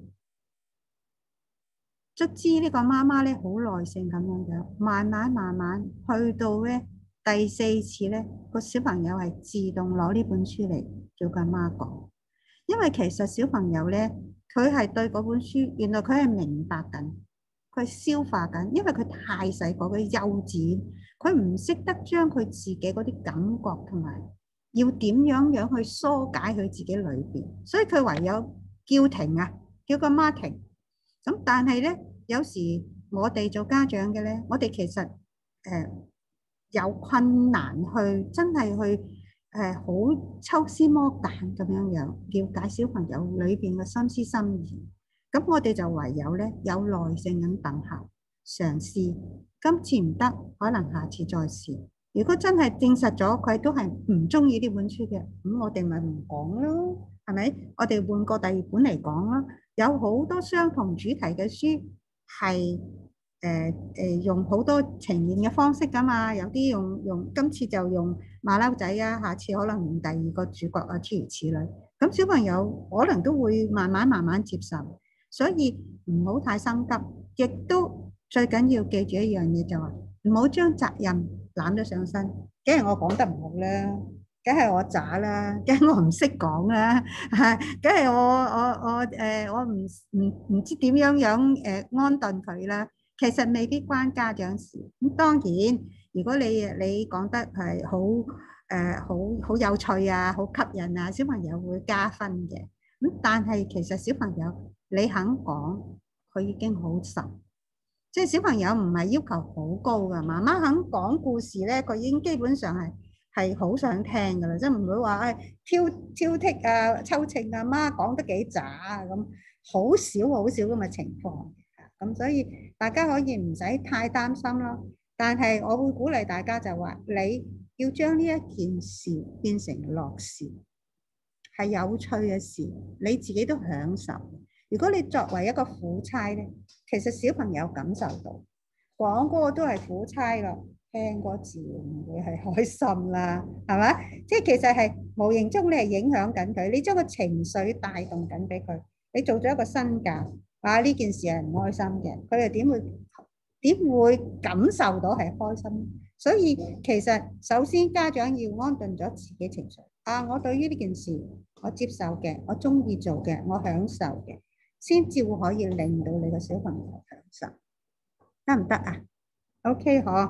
卒之呢個媽媽咧好耐性咁樣，慢慢去到咧第4次咧，個小朋友係自動攞呢本書嚟叫佢媽講。因為其實小朋友咧，佢係對嗰本書，原來佢係明白緊，佢消化緊，因為佢太細個，佢幼稚，佢唔識得將佢自己嗰啲感覺同埋要點樣去疏解佢自己裏邊，所以佢唯有叫停啊，叫個媽停。咁但係咧，有時我哋做家長嘅咧，我哋其實有困難去真係去好抽絲剝繭咁樣了解小朋友裏邊嘅心思心意。咁我哋就唯有咧有耐性咁等候嘗試。今次唔得，可能下次再試。如果真係證實咗佢都係唔中意呢本書嘅，咁我哋咪唔講咯，係咪？我哋換個第2本嚟講咯。有好多相同主題嘅書係用好多呈現嘅方式噶嘛，有啲用今次就用馬騮仔啊，下次可能用第2個主角啊，諸如此類。咁小朋友可能都會慢慢接受，所以唔好太心急，亦都最緊要記住一樣嘢就係唔好將責任攬咗上身。梗係我講得唔好啦，梗係我渣啦，梗係我唔識講啦，梗係我唔知點樣安頓佢啦。其實未必關家長事。咁當然，如果你講得係好有趣啊，好吸引啊，小朋友會加分嘅。咁但係其實小朋友你肯講，佢已經好受。即係小朋友唔係要求好高噶，媽媽肯講故事咧，佢已經基本上係好想聽噶啦，即係唔會話挑剔啊、抽秤啊，媽講得幾渣啊咁，好少咁嘅情況。咁所以大家可以唔使太擔心咯。但係我會鼓勵大家就話，你要將呢一件事變成樂事，係有趣嘅事，你自己都享受。如果你作為一個苦差咧，其實小朋友感受到講嗰個都係苦差咯，聽嗰字唔會係開心啦，係嘛？即係其實係無形中你係影響緊佢，你將個情緒帶動緊俾佢，你做咗一個身教。呢件事係唔開心嘅，佢又點會感受到係開心？所以其實首先家長要安頓咗自己情緒。我對於呢件事我接受嘅，我中意做嘅，我享受嘅，先至會可以令到你個小朋友享受，得唔得啊 ？OK 嗬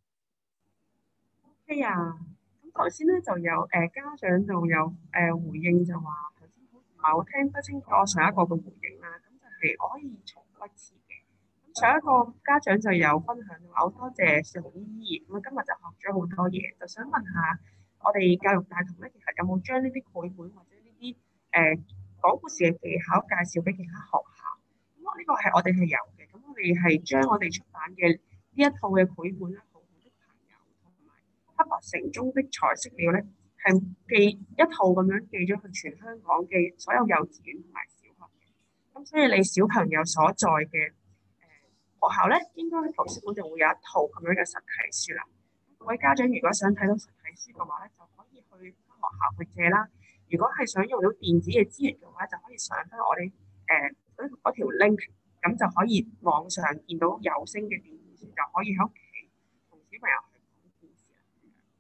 ？OK 啊。咁頭先咧就有家長就有回應就話。馬係好聽得清楚我上一個嘅回應啦。咁就係我可以重複一次嘅。咁上一個家長就有分享話，好多謝邵紅姨姨，咁今日就學咗好多嘢，就想問下我哋教育大同咧，其實有冇將呢啲繪本或者呢啲講故事嘅技巧介紹俾其他學校？咁呢個係我哋係有嘅。咁我哋係將我哋出版嘅呢一套嘅繪本咧，好好的朋友同埋黑白城中的彩色鳥咧，係寄一套咁樣寄咗去全香港嘅所有幼稚園同埋小學嘅。咁所以你小朋友所在嘅學校咧，應該喺圖書館就會有一套咁樣嘅實體書啦。各位家長如果想睇到實體書嘅話咧，就可以去學校去借啦。如果係想用到電子嘅資源嘅話，就可以上翻我哋嗰條 link， 咁就可以網上見到有聲嘅電子書，就可以喺屋企同小朋友去講故事啦。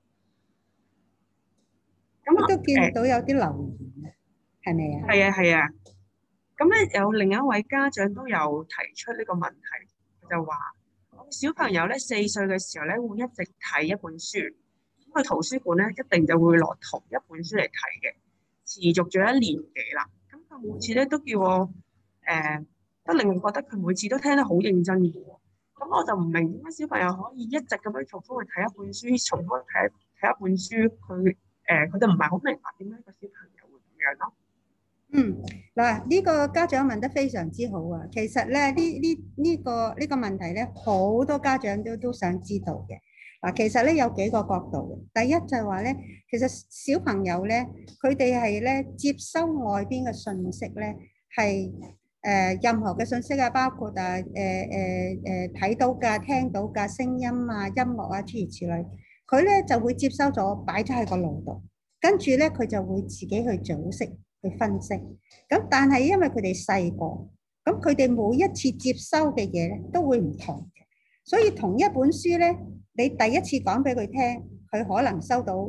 咁我都見到有啲留言，係咪啊？ 係啊係啊。咁咧有另一位家長都有提出呢個問題，就話我小朋友咧4歲嘅時候咧會一直睇一本書，咁去圖書館咧一定就會攞同一本書嚟睇嘅，持續咗1年幾啦。咁佢每次咧都叫我都令我覺得佢每次都聽得好認真嘅喎。咁我就唔明點解小朋友可以一直咁樣重複去睇一本書，重複睇一本書，佢就唔係好明白點解個小朋友會咁樣咯。 嗱，呢個家長問得非常之好啊！其實咧，呢個問題咧，好多家長都想知道嘅。嗱，其實咧有幾個角度嘅。第一就係話咧，其實小朋友咧，佢哋係咧接收外邊嘅信息咧，係任何嘅信息啊，包括睇到㗎、聽到㗎、聲音啊、音樂啊諸如此類，佢咧就會接收咗，擺咗喺個腦度，跟住咧佢就會自己去組織。去分析，咁但係因為佢哋細個，咁佢哋每一次接收嘅嘢咧都會唔同嘅，所以同一本書咧，你第一次講俾佢聽，佢可能收到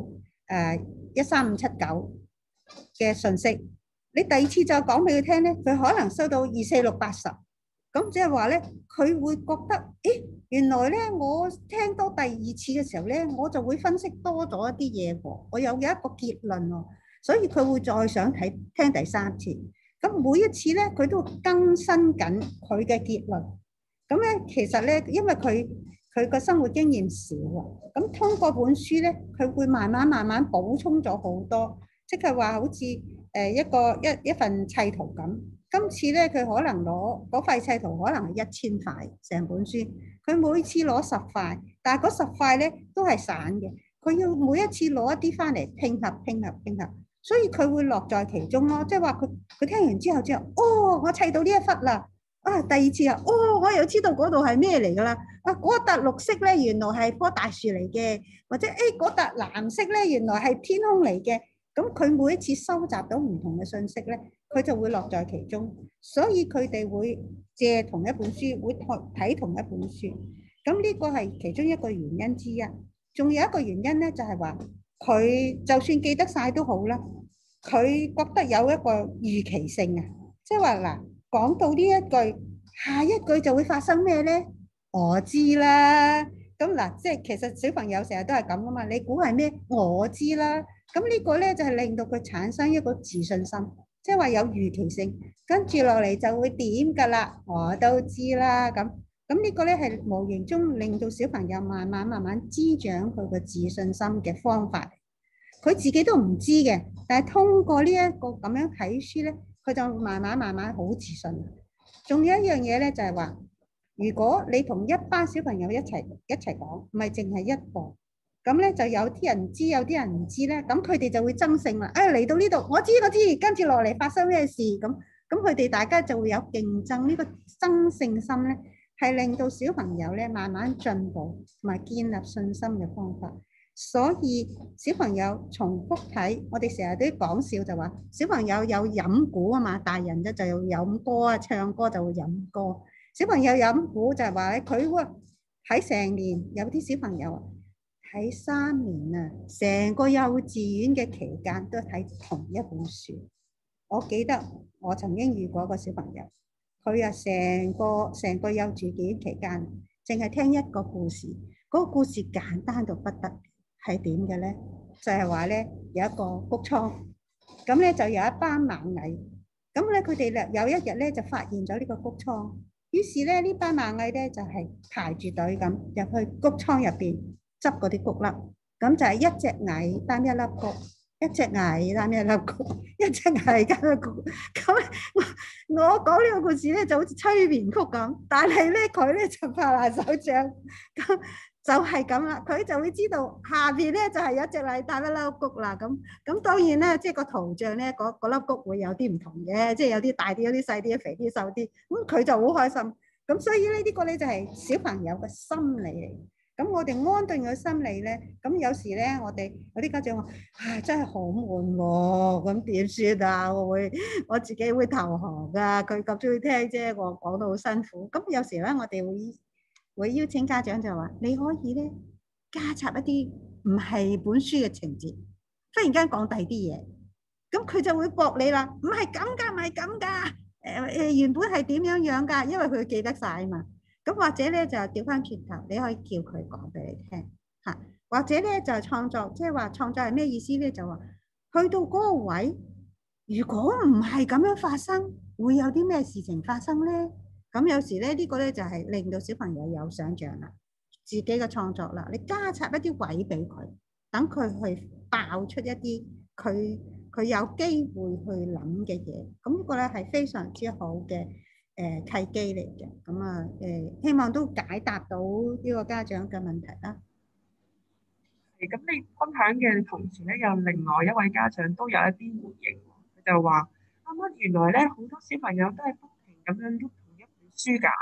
13579嘅信息，你第二次再講俾佢聽咧，佢可能收到24680，咁即係話咧，佢會覺得，誒原來咧我聽到第二次嘅時候咧，我就會分析多咗一啲嘢喎，我有一個結論喎。所以佢會再想聽第3次，咁每一次咧佢都更新緊佢嘅結論。咁咧其實咧，因為佢個生活經驗少啊，咁通過本書咧，佢會慢慢補充咗好多，即係話好似一份砌圖咁。今次咧佢可能攞嗰塊砌圖可能係1000塊成本書，佢每次攞10塊，但係嗰10塊咧都係散嘅，佢要每一次攞一啲翻嚟拼合。所以佢會樂在其中咯，即係話佢聽完之後，哦，我砌到呢一忽啦，第二次啊，哦，我又知道嗰度係咩嚟㗎啦，嗰笪綠色咧原來係棵大樹嚟嘅，或者嗰笪藍色咧原來係天空嚟嘅，咁佢每一次收集到唔同嘅信息咧，佢就會樂在其中，所以佢哋會借同一本書，會睇同一本書，咁呢個係其中一個原因之一，仲有一個原因咧就係話。佢就算記得晒都好啦，佢覺得有一個預期性啊，即係話嗱，講到呢一句，下一句就會發生咩咧？我知啦，咁嗱，即係其實小朋友成日都係咁噶嘛，你估係咩？我知啦，咁呢個咧就係令到佢產生一個自信心，即係話有預期性，跟住落嚟就會點噶啦，我都知啦，咁呢個咧係無形中令到小朋友慢慢滋長佢個自信心嘅方法。佢自己都唔知嘅，但係通過呢一個咁樣睇書咧，佢就慢慢好自信。仲有一樣嘢咧，就係話，如果你同一班小朋友一齊講，唔係淨係一個，咁咧就有啲人知，有啲人唔知咧，咁佢哋就會爭勝啦。嚟到呢度，我知，跟住落嚟發生咩事咁佢哋大家就會有競爭，呢個爭勝心咧，係令到小朋友咧慢慢進步同埋建立信心嘅方法。所以小朋友重複睇，我哋成日都講笑就話，小朋友有飲鼓啊嘛，大人咧就有飲歌啊，唱歌就會飲歌。小朋友飲鼓就係話咧，佢喺成年，有啲小朋友喺3年啊，成個幼稚園嘅期間都睇同一本書。我記得我曾經遇過一個小朋友，佢成個幼稚園期間淨係聽一個故事，嗰個故事簡單到不得。係點嘅咧？就係話咧，有一個谷倉，咁咧就有一班螞蟻， 咁咧佢哋咧有一日咧就發現咗呢個谷倉，於是咧呢班螞蟻咧就係排住隊咁入去谷倉入邊執嗰啲谷粒，咁就係一隻蟻擔一粒谷，一隻蟻擔一粒谷，一隻蟻擔一粒谷。咁我講呢個故事咧就好似催眠曲咁，但係咧佢咧就拍爛手掌，咁就係咁啦。佢就會知道下邊咧就係有一隻蟻擔一粒谷啦。咁當然咧，即係個圖像咧，嗰粒谷會有啲唔同嘅，即係有啲大啲，有啲細啲，肥啲，瘦啲。咁佢就好開心。咁所以咧呢個咧就係小朋友嘅心理嚟。咁我哋安頓佢心理咧，咁有時咧我哋有啲家長話：唉，真係好悶喎，咁點算啊？我自己會投降㗎。佢咁中意聽啫，我講到好辛苦。咁有時咧我哋會邀請家長就話：你可以咧加插一啲唔係本書嘅情節，忽然間講第二啲嘢，咁佢就會駁你啦。唔係咁㗎，唔係咁㗎。原本係點樣樣㗎？因為佢記得晒啊嘛。咁或者咧就調翻轉頭，你可以叫佢講俾你聽嚇，或者咧就創作，即係話創作係咩意思咧？就話去到嗰個位，如果唔係咁樣發生，會有啲咩事情發生咧？咁有時咧呢個咧就係令到小朋友有想像啦，自己嘅創作啦，你加插一啲位俾佢，等佢去爆出一啲佢有機會去諗嘅嘢，咁呢個咧係非常之好嘅。契機嚟嘅，咁啊希望都解答到呢個家長嘅問題啦。 咁你分享嘅同時咧，有另外一位家長都有一啲回應，佢就話：乜原來咧好多小朋友都係不停咁樣喐同一本書㗎。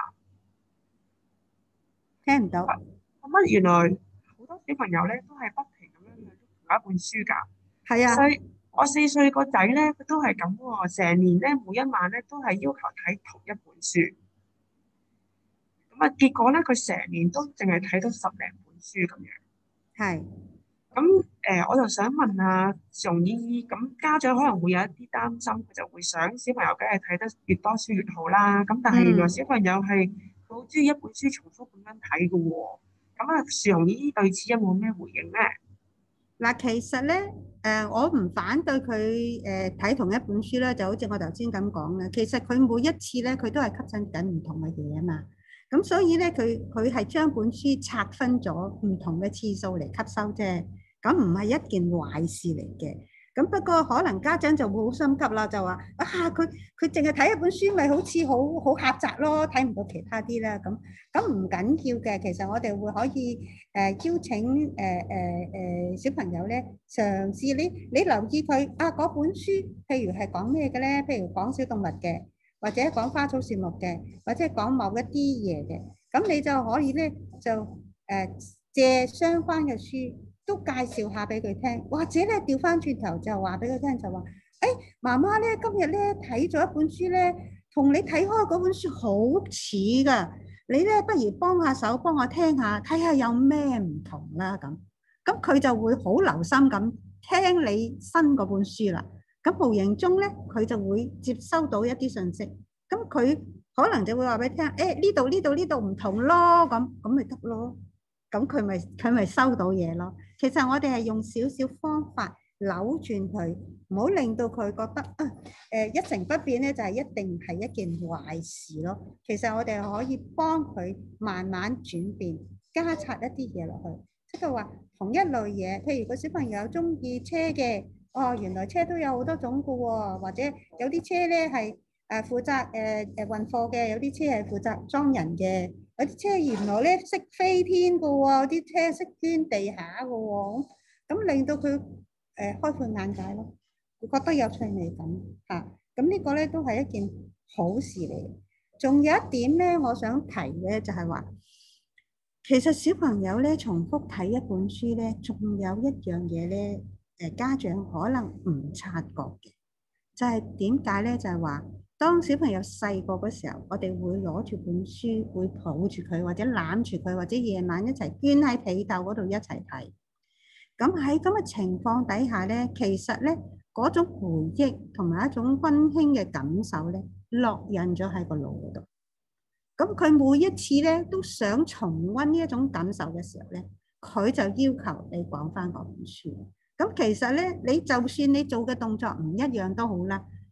聽唔到。 乜原來好多小朋友咧都係不停咁樣喐同一本書㗎。 係啊。 所以我4歲個仔咧，佢都係咁喎，成年咧每一晚咧都係要求睇同一本書。咁啊，結果咧佢成年都淨係睇到10零本書咁樣。 係。 咁我就想問下容姨姨，咁家長可能會有一啲擔心，佢就會想小朋友梗係睇得越多書越好啦。咁但係原來小朋友係好中意一本書重複咁樣睇嘅喎。咁啊，容姨姨對此有冇咩回應咧？ 嗱，其實咧，我唔反對佢睇同一本書咧，就好似我頭先咁講啦。其實佢每一次咧，佢都係吸收緊唔同嘅嘢啊嘛。咁所以咧，佢係將本書拆分咗唔同嘅次數嚟吸收啫。咁唔係一件壞事嚟嘅。咁不過可能家長就會好心急啦，就話啊，佢淨係睇一本書，咪好似好狹窄咯，睇唔到其他啲啦。咁唔緊要嘅，其實我哋會可以邀請小朋友咧嘗試你留意佢啊嗰本書，譬如係講咩嘅咧？譬如講小動物嘅，或者講花草樹木嘅，或者講某一啲嘢嘅，咁你就可以咧就借相關嘅書。都介紹下俾佢聽，或者咧調翻轉頭就話俾佢聽，就話：媽媽咧今日咧睇咗一本書咧，同你睇開嗰本書好似㗎。你咧不如幫下手，幫我聽下，睇下有咩唔同啦咁。咁佢就會好留心咁聽你新嗰本書啦。咁無形中咧，佢就會接收到一啲信息。咁佢可能就會話俾你聽：呢度唔同咯，咁咪得咯。咁佢咪收到嘢咯。其實我哋係用少少方法扭轉佢，唔好令到佢覺得一成不變咧，就係一定係一件壞事咯。其實我哋可以幫佢慢慢轉變，加插一啲嘢落去，即係話同一類嘢，譬如個小朋友中意車嘅，原來車都有好多種㗎喎，或者有啲車咧係負責運貨嘅，有啲車係負責裝人嘅。有啲車原來咧識飛天嘅喎，有啲車識鑽地下嘅喎，咁令到佢開闊眼界咯，佢覺得有趣味感嚇。咁呢個咧都係一件好事嚟。仲有一點咧，我想提嘅就係話，其實小朋友咧重複睇一本書咧，仲有一樣嘢咧，家長可能唔察覺嘅，就係點解咧？就係話，當小朋友細個嗰時候，我哋會攞住本書，會抱住佢，或者攬住佢，或者夜晚一齊捐喺被竇嗰度一齊睇。咁喺咁嘅情況底下咧，其實咧嗰種回憶同埋一種溫馨嘅感受咧，烙印咗喺個腦嗰度。咁佢每一次咧都想重溫呢一種感受嘅時候咧，佢就要求你講翻嗰本書。咁其實咧，你就算你做嘅動作唔一樣都好啦。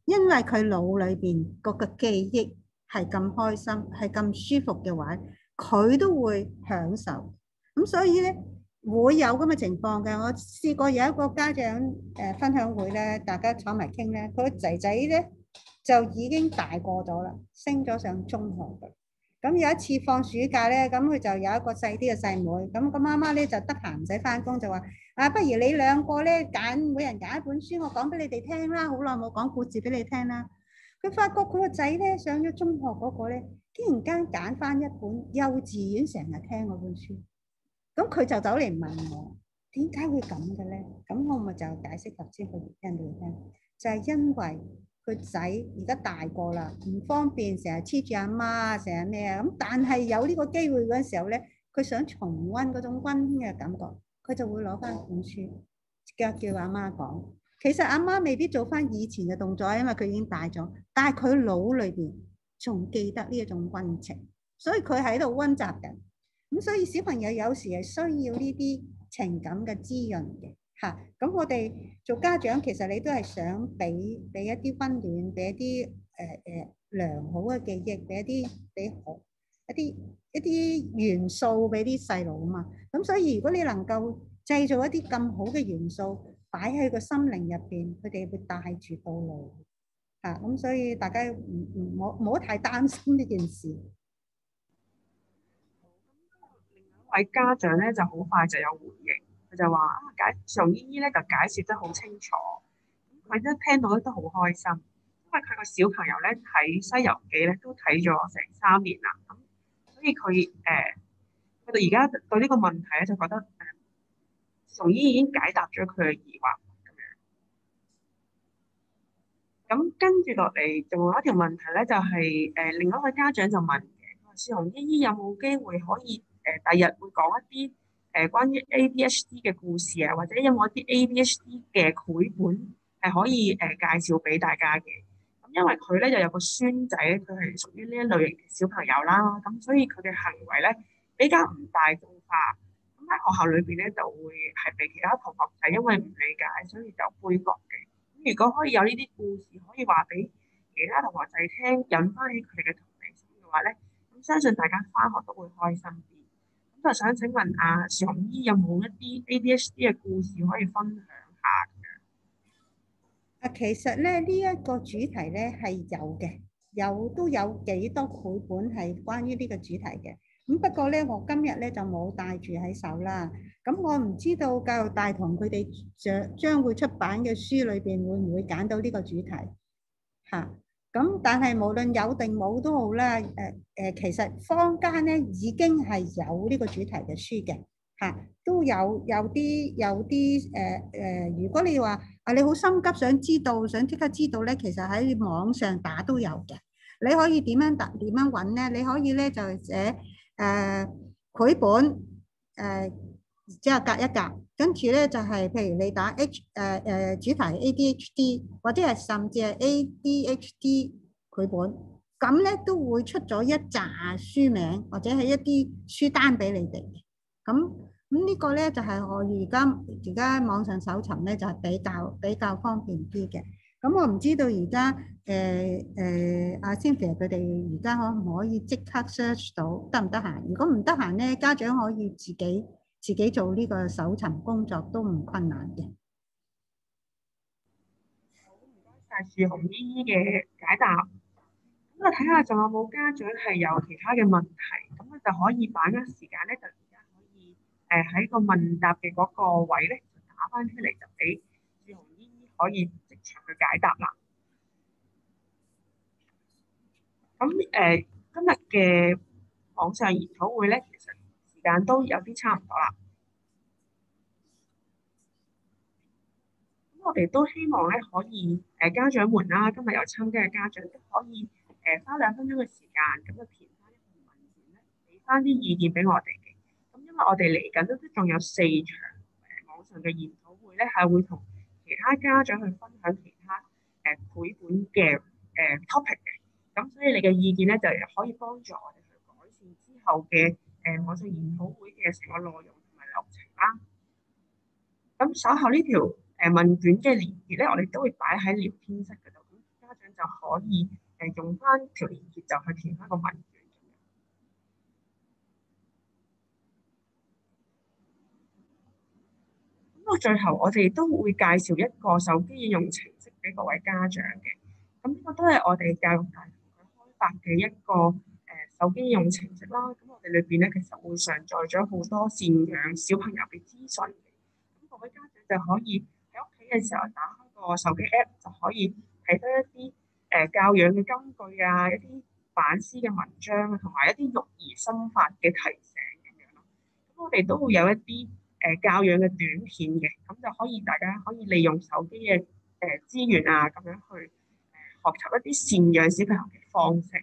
因為佢腦裏邊嗰個記憶係咁開心，係咁舒服嘅話，佢都會享受。咁所以咧會有咁嘅情況嘅。我試過有一個家長分享會咧，大家坐埋傾咧，佢個仔仔咧就已經大個咗啦，升咗上中學嘅。咁有一次放暑假咧，咁佢就有一個細啲嘅細妹，咁個媽媽咧就得閒唔使翻工，就話啊，不如你兩個咧揀，每人揀一本書，我講俾你哋聽啦。好耐冇講故事俾你聽啦。佢發覺佢個仔咧上咗中學嗰個咧，竟然間揀翻一本幼稚園成日聽嗰本書。咁佢就走嚟問我點解會咁嘅咧？咁我咪就解釋頭先個原因俾你聽，就係因為佢仔而家大個啦，唔方便成日黐住阿媽，成日咩啊咁。但係有呢個機會嗰陣時候咧，佢想重溫嗰種溫馨嘅感覺，佢就會攞翻本書，叫阿媽講。其實阿媽未必做翻以前嘅動作，因為佢已經大咗，但係佢腦裏邊仲記得呢一種溫情，所以佢喺度溫習緊。咁所以小朋友有時係需要呢啲情感嘅滋潤嘅嚇。咁我哋做家長，其實你都係想俾一啲溫暖，俾一啲良好嘅記憶，俾一啲元素俾啲細路啊嘛。咁所以如果你能夠製造一啲咁好嘅元素擺喺個心靈入邊，佢哋會帶住到路嚇。咁所以大家唔好太擔心呢件事。 位家長咧就好快就有回應，佢就話常姨姨咧就解釋得好清楚，佢一聽到咧都好開心，因為佢個小朋友咧睇《西遊記》咧都睇咗成3年啦，咁所以佢到而家對呢個問題咧就覺得常姨已經解答咗佢嘅疑惑咁樣。咁跟住落嚟仲有一條問題咧，就係另外一位家長就問嘅，常姨姨有冇機會可以第日會講一啲關於 ADHD 嘅故事啊，或者有冇一啲 ADHD 嘅繪本係可以介紹俾大家嘅？咁因為佢咧又有個孫仔，佢係屬於呢一類型嘅小朋友啦，咁所以佢嘅行為咧比較唔大眾化。咁喺學校裏邊咧就會係被其他同學仔因為唔理解，所以就杯葛嘅。咁如果可以有呢啲故事可以話俾其他同學仔聽，引翻起佢哋嘅同理心嘅話咧，咁相信大家翻學都會開心啲。咁就想請問常姨有冇一啲 ADHD 嘅故事可以分享下嘅？ 其實咧呢一個主題咧係有嘅，都有幾多繪本係關於呢個主題嘅。咁不過咧，我今日咧就冇帶住喺手啦。咁我唔知道教育大同佢哋將會出版嘅書裏邊會唔會揀到呢個主題嚇？咁但係無論有定冇都好啦，其實坊間咧已經係有呢個主題嘅書嘅嚇，都有啲如果你話你好心急想知道，想即刻知道咧，其實喺網上打都有嘅。你可以點樣揾咧？你可以咧就寫繪本之後隔一格，跟住咧就係譬如你打主題 ADHD 或者係甚至係 ADHD 繪本，咁咧都會出咗一紮書名或者係一啲書單俾你哋。咁呢個咧就係我而家網上搜尋咧就係比較方便啲嘅。咁我唔知道而家阿 Cynthia 佢哋而家可唔可以即刻 search 到，得唔得閒？如果唔得閒咧，家長可以自己做呢個搜尋工作都唔困難嘅。 好，唔該晒樹紅姨姨嘅解答。咁我睇下仲有冇家長係有其他嘅問題，咁我就可以把握時間咧，就而家可以喺個問答嘅嗰個位咧，就打翻出嚟，就俾樹紅姨姨可以即場去解答啦。咁今日嘅網上研討會咧，其實時間都有啲差唔多啦。咁我哋都希望咧可以家長們啦，今日有參加嘅家長都可以花2分鐘嘅時間，咁就填翻一份問卷咧，俾翻啲意見俾我哋嘅。咁因為我哋嚟緊都仲有4場網上嘅研討會咧，係會同其他家長去分享其他繪本嘅topic 嘅。咁所以你嘅意見咧就可以幫助我哋去改善之後嘅網上研討會嘅成個內容同埋流程啦。咁稍後呢條問卷嘅連結咧，我哋都會擺喺聊天室嗰度，咁家長就可以用翻條連結就去填翻個問卷。咁到最後，我哋都會介紹一個手機應用程式俾各位家長嘅。咁呢個都係我哋教育大學開發嘅一個手機應用程式啦。咁我哋裏邊咧其實會上載咗好多贍養小朋友嘅資訊嘅。咁各位家長就可以喺屋企嘅時候打開個手機 app， 就可以睇到一啲教養嘅金句啊，一啲反思嘅文章啊，同埋一啲育兒心法嘅提醒咁樣咯。咁我哋都會有一啲教養嘅短片嘅，咁就可以大家可以利用手機嘅資源啊，咁樣去學習一啲贍養小朋友嘅方式。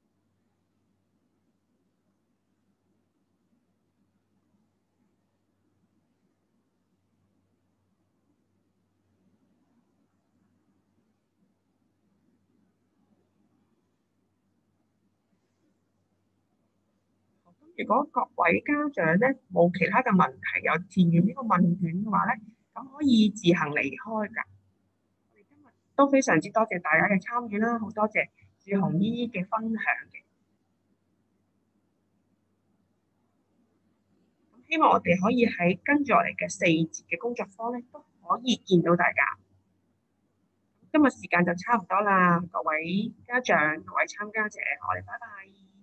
如果各位家長咧冇其他嘅問題，有填完呢個問卷嘅話咧，咁可以自行離開㗎。我哋今日都非常之多謝大家嘅參與啦，好多謝樹紅姨姨嘅分享嘅。咁希望我哋可以喺跟住落嚟嘅4節嘅工作坊咧，都可以見到大家。今日時間就差唔多啦，各位家長、各位參加者，我哋拜拜。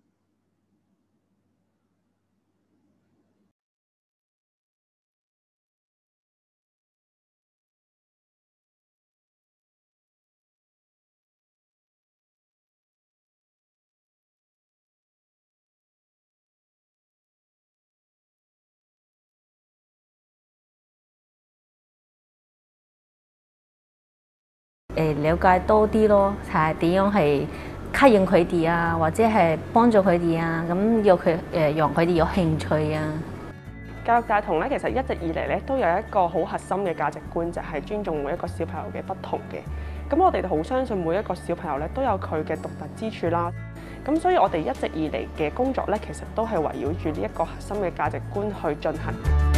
了解多啲咯，係點樣係吸引佢哋啊，或者係幫助佢哋啊，咁讓佢哋有興趣啊。 教育大同咧，其實一直以嚟咧都有一個好核心嘅價值觀，就係尊重每一個小朋友嘅不同嘅。咁我哋好相信每一個小朋友咧都有佢嘅獨特之處啦。咁所以我哋一直以嚟嘅工作咧，其實都係圍繞住呢一個核心嘅價值觀去進行。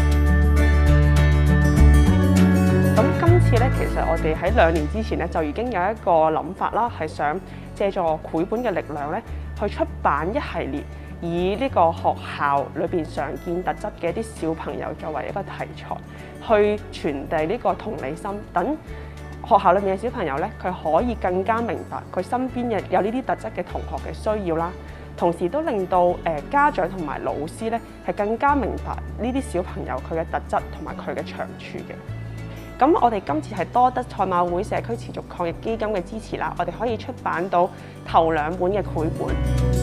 咁今次咧，其實我哋喺2年之前咧，就已經有一個諗法啦，係想借助繪本嘅力量咧，去出版一系列以呢個學校裏邊常見特質嘅一啲小朋友作為一個題材，去傳遞呢個同理心，等學校裏面嘅小朋友咧，佢可以更加明白佢身邊有呢啲特質嘅同學嘅需要啦，同時都令到家長同埋老師咧係更加明白呢啲小朋友佢嘅特質同埋佢嘅長處嘅。咁我哋今次係多得賽馬會社區持續抗疫基金嘅支持啦，我哋可以出版到頭2本嘅繪本。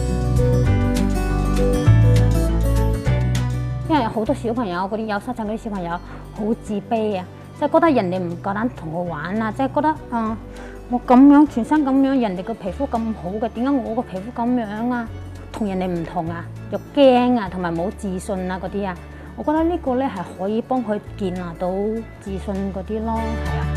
因為好多小朋友嗰啲有失聰嗰啲小朋友好自卑啊，即係覺得人哋唔夠膽同我玩啊，即係覺得我咁樣全身咁樣，人哋個皮膚咁好嘅，點解我個皮膚咁樣啊？同人哋唔同啊，又驚啊，同埋冇自信啊嗰啲啊。我覺得呢個咧係可以幫佢建立到自信嗰啲咯，係啊。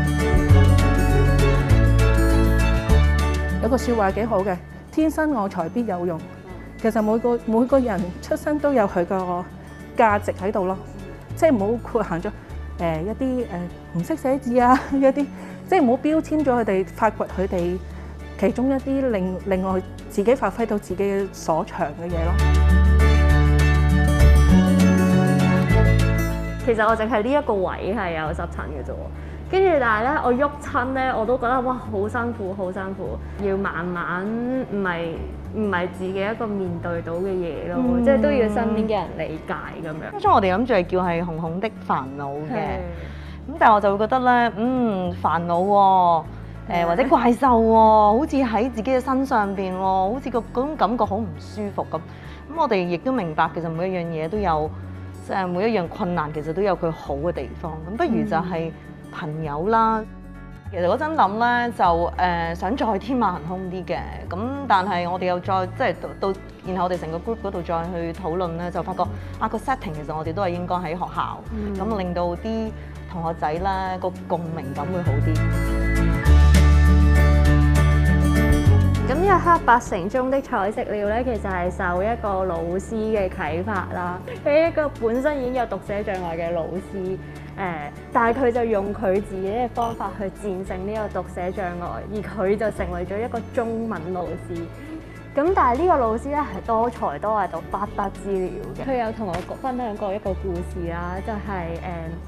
有個説話幾好嘅，天生我材必有用。其實每個人出生都有佢個價值喺度咯，即係唔好括限咗一啲唔識寫字啊，一啲即係唔好標籤咗佢哋，發掘佢哋其中一啲另外自己發揮到自己所長嘅嘢咯。 其實我淨係呢一個位係有濕疹嘅啫喎，跟住但係咧我喐親咧我都覺得哇好辛苦好辛苦，要慢慢唔係自己一個面對到嘅嘢咯，即係都要身邊嘅人理解咁樣。 當初我哋諗住係叫係紅紅的煩惱嘅，咁但係我就會覺得咧，煩惱喎，或者怪獸喎，好似喺自己嘅身上邊喎，好似嗰種感覺好唔舒服咁。咁我哋亦都明白其實每一樣嘢都有。即係每一樣困難其實都有佢好嘅地方，咁不如就係朋友啦。其實嗰陣諗咧就想再天馬行空啲嘅，咁但係我哋又再即係到，然後我哋成個 group 嗰度再去討論咧，就發覺個 setting 其實我哋都係應該喺學校，咁令到啲同學仔咧個共鳴感會好啲。 咁一刻8成中的彩色料咧，其實係受一個老師嘅啟發啦。佢一個本身已經有讀寫障礙嘅老師， 但係佢就用佢自己嘅方法去戰勝呢個讀寫障礙，而佢就成為咗一個中文老師。咁但係呢個老師咧係多才多藝到不得之了嘅。佢有同我分享過一個故事啦，就係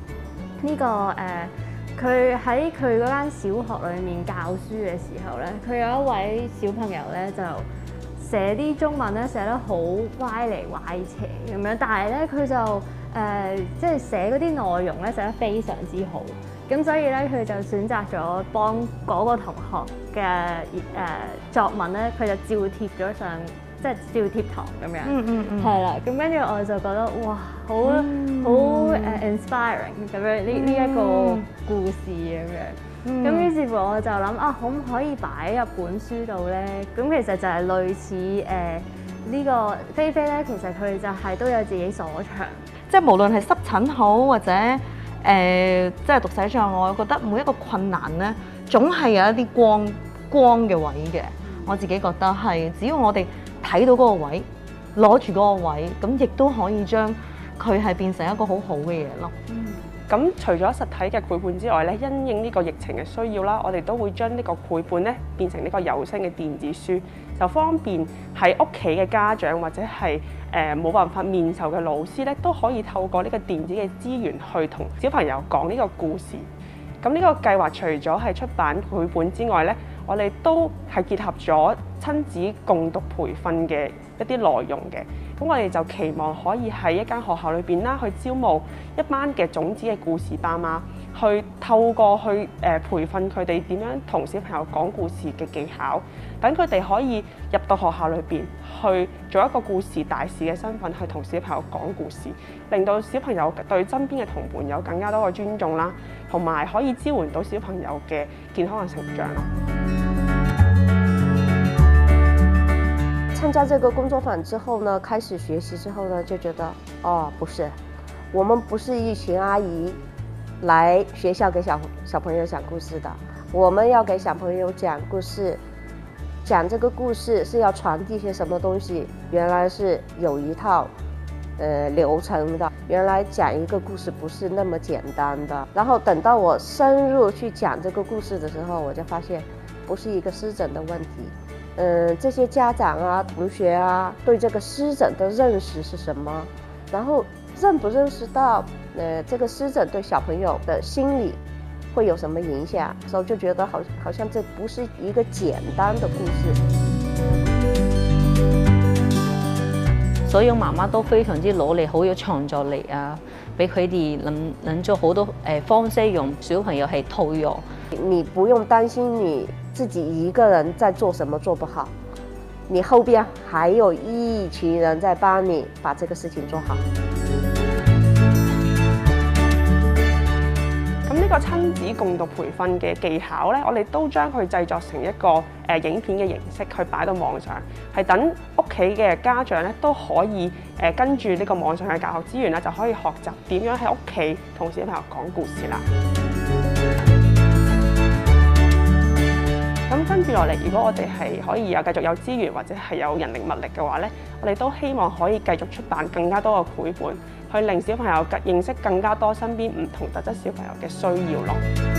佢喺佢嗰間小學裏面教書嘅時候咧，佢有一位小朋友咧就寫啲中文咧寫得好歪嚟歪斜咁樣，但係咧佢就即係寫嗰啲內容咧寫得非常之好，咁所以咧佢就選擇咗幫嗰個同學嘅作文咧，佢就照貼咗上，即係照貼堂咁樣，係啦，咁跟住我就覺得哇，好 inspiring 咁樣呢一個故事咁樣，咁於是乎我就諗啊，可唔可以擺入本書度咧？咁其實就係類似呢個菲菲咧，其實佢就係都有自己所長。 即係無論係濕疹好或者即係讀寫障礙，我覺得每一個困難咧，總係有一啲光嘅位嘅。我自己覺得係，只要我哋睇到嗰個位，攞住嗰個位，咁亦都可以將佢係變成一個好好嘅嘢咯。 咁除咗實體嘅繪本之外咧，因應呢個疫情嘅需要啦，我哋都會將呢個繪本咧變成呢個有聲嘅電子書，就方便喺屋企嘅家長或者係冇辦法面授嘅老師咧，都可以透過呢個電子嘅資源去同小朋友講呢個故事。咁呢個計劃除咗係出版繪本之外咧，我哋都係結合咗親子共讀培訓嘅一啲內容嘅。咁我哋就期望可以喺一間學校裏邊啦，去招募一班嘅種子嘅故事爸媽，去透過去培訓佢哋點樣同小朋友講故事嘅技巧，等佢哋可以入到學校裏邊去做一個故事大使嘅身份，去同小朋友講故事，令到小朋友對身邊嘅同伴有更加多嘅尊重啦，同埋可以支援到小朋友嘅健康嘅成長咯。 參加這個工作坊之後呢，開始學習之後呢，就覺得哦，不是，我們不是一群阿姨來學校給小朋友講故事的，我們要給小朋友講故事，講這個故事是要傳遞些什麼東西，原來是有一套流程的，原來講一個故事不是那麼簡單的。然後等到我深入去講這個故事的時候，我就發現不是一個濕疹的問題。這些家長啊、同學啊，對這個濕疹的認識是什麼？然後認不認識到，這個濕疹對小朋友的心理會有什麼影響？所以就覺得好像這不是一個簡單的故事。 所有媽媽都非常之努力，好有創造力啊！俾佢哋能做好多方式，讓小朋友係套用。 你不用擔心你自己一個人在做什麼做不好，你後邊還有一群人在幫你把這個事情做好。 咁呢個親子共讀培訓嘅技巧咧，我哋都將佢製作成一個影片嘅形式去擺到網上，係等屋企嘅家長咧都可以跟住呢個網上嘅教學資源咧，就可以學習點樣喺屋企同小朋友講故事啦。咁跟住落嚟，如果我哋係可以繼續有資源或者係有人力物力嘅話咧，我哋都希望可以繼續出版更加多嘅繪本，去令小朋友認識更加多身邊唔同特質小朋友嘅需要咯。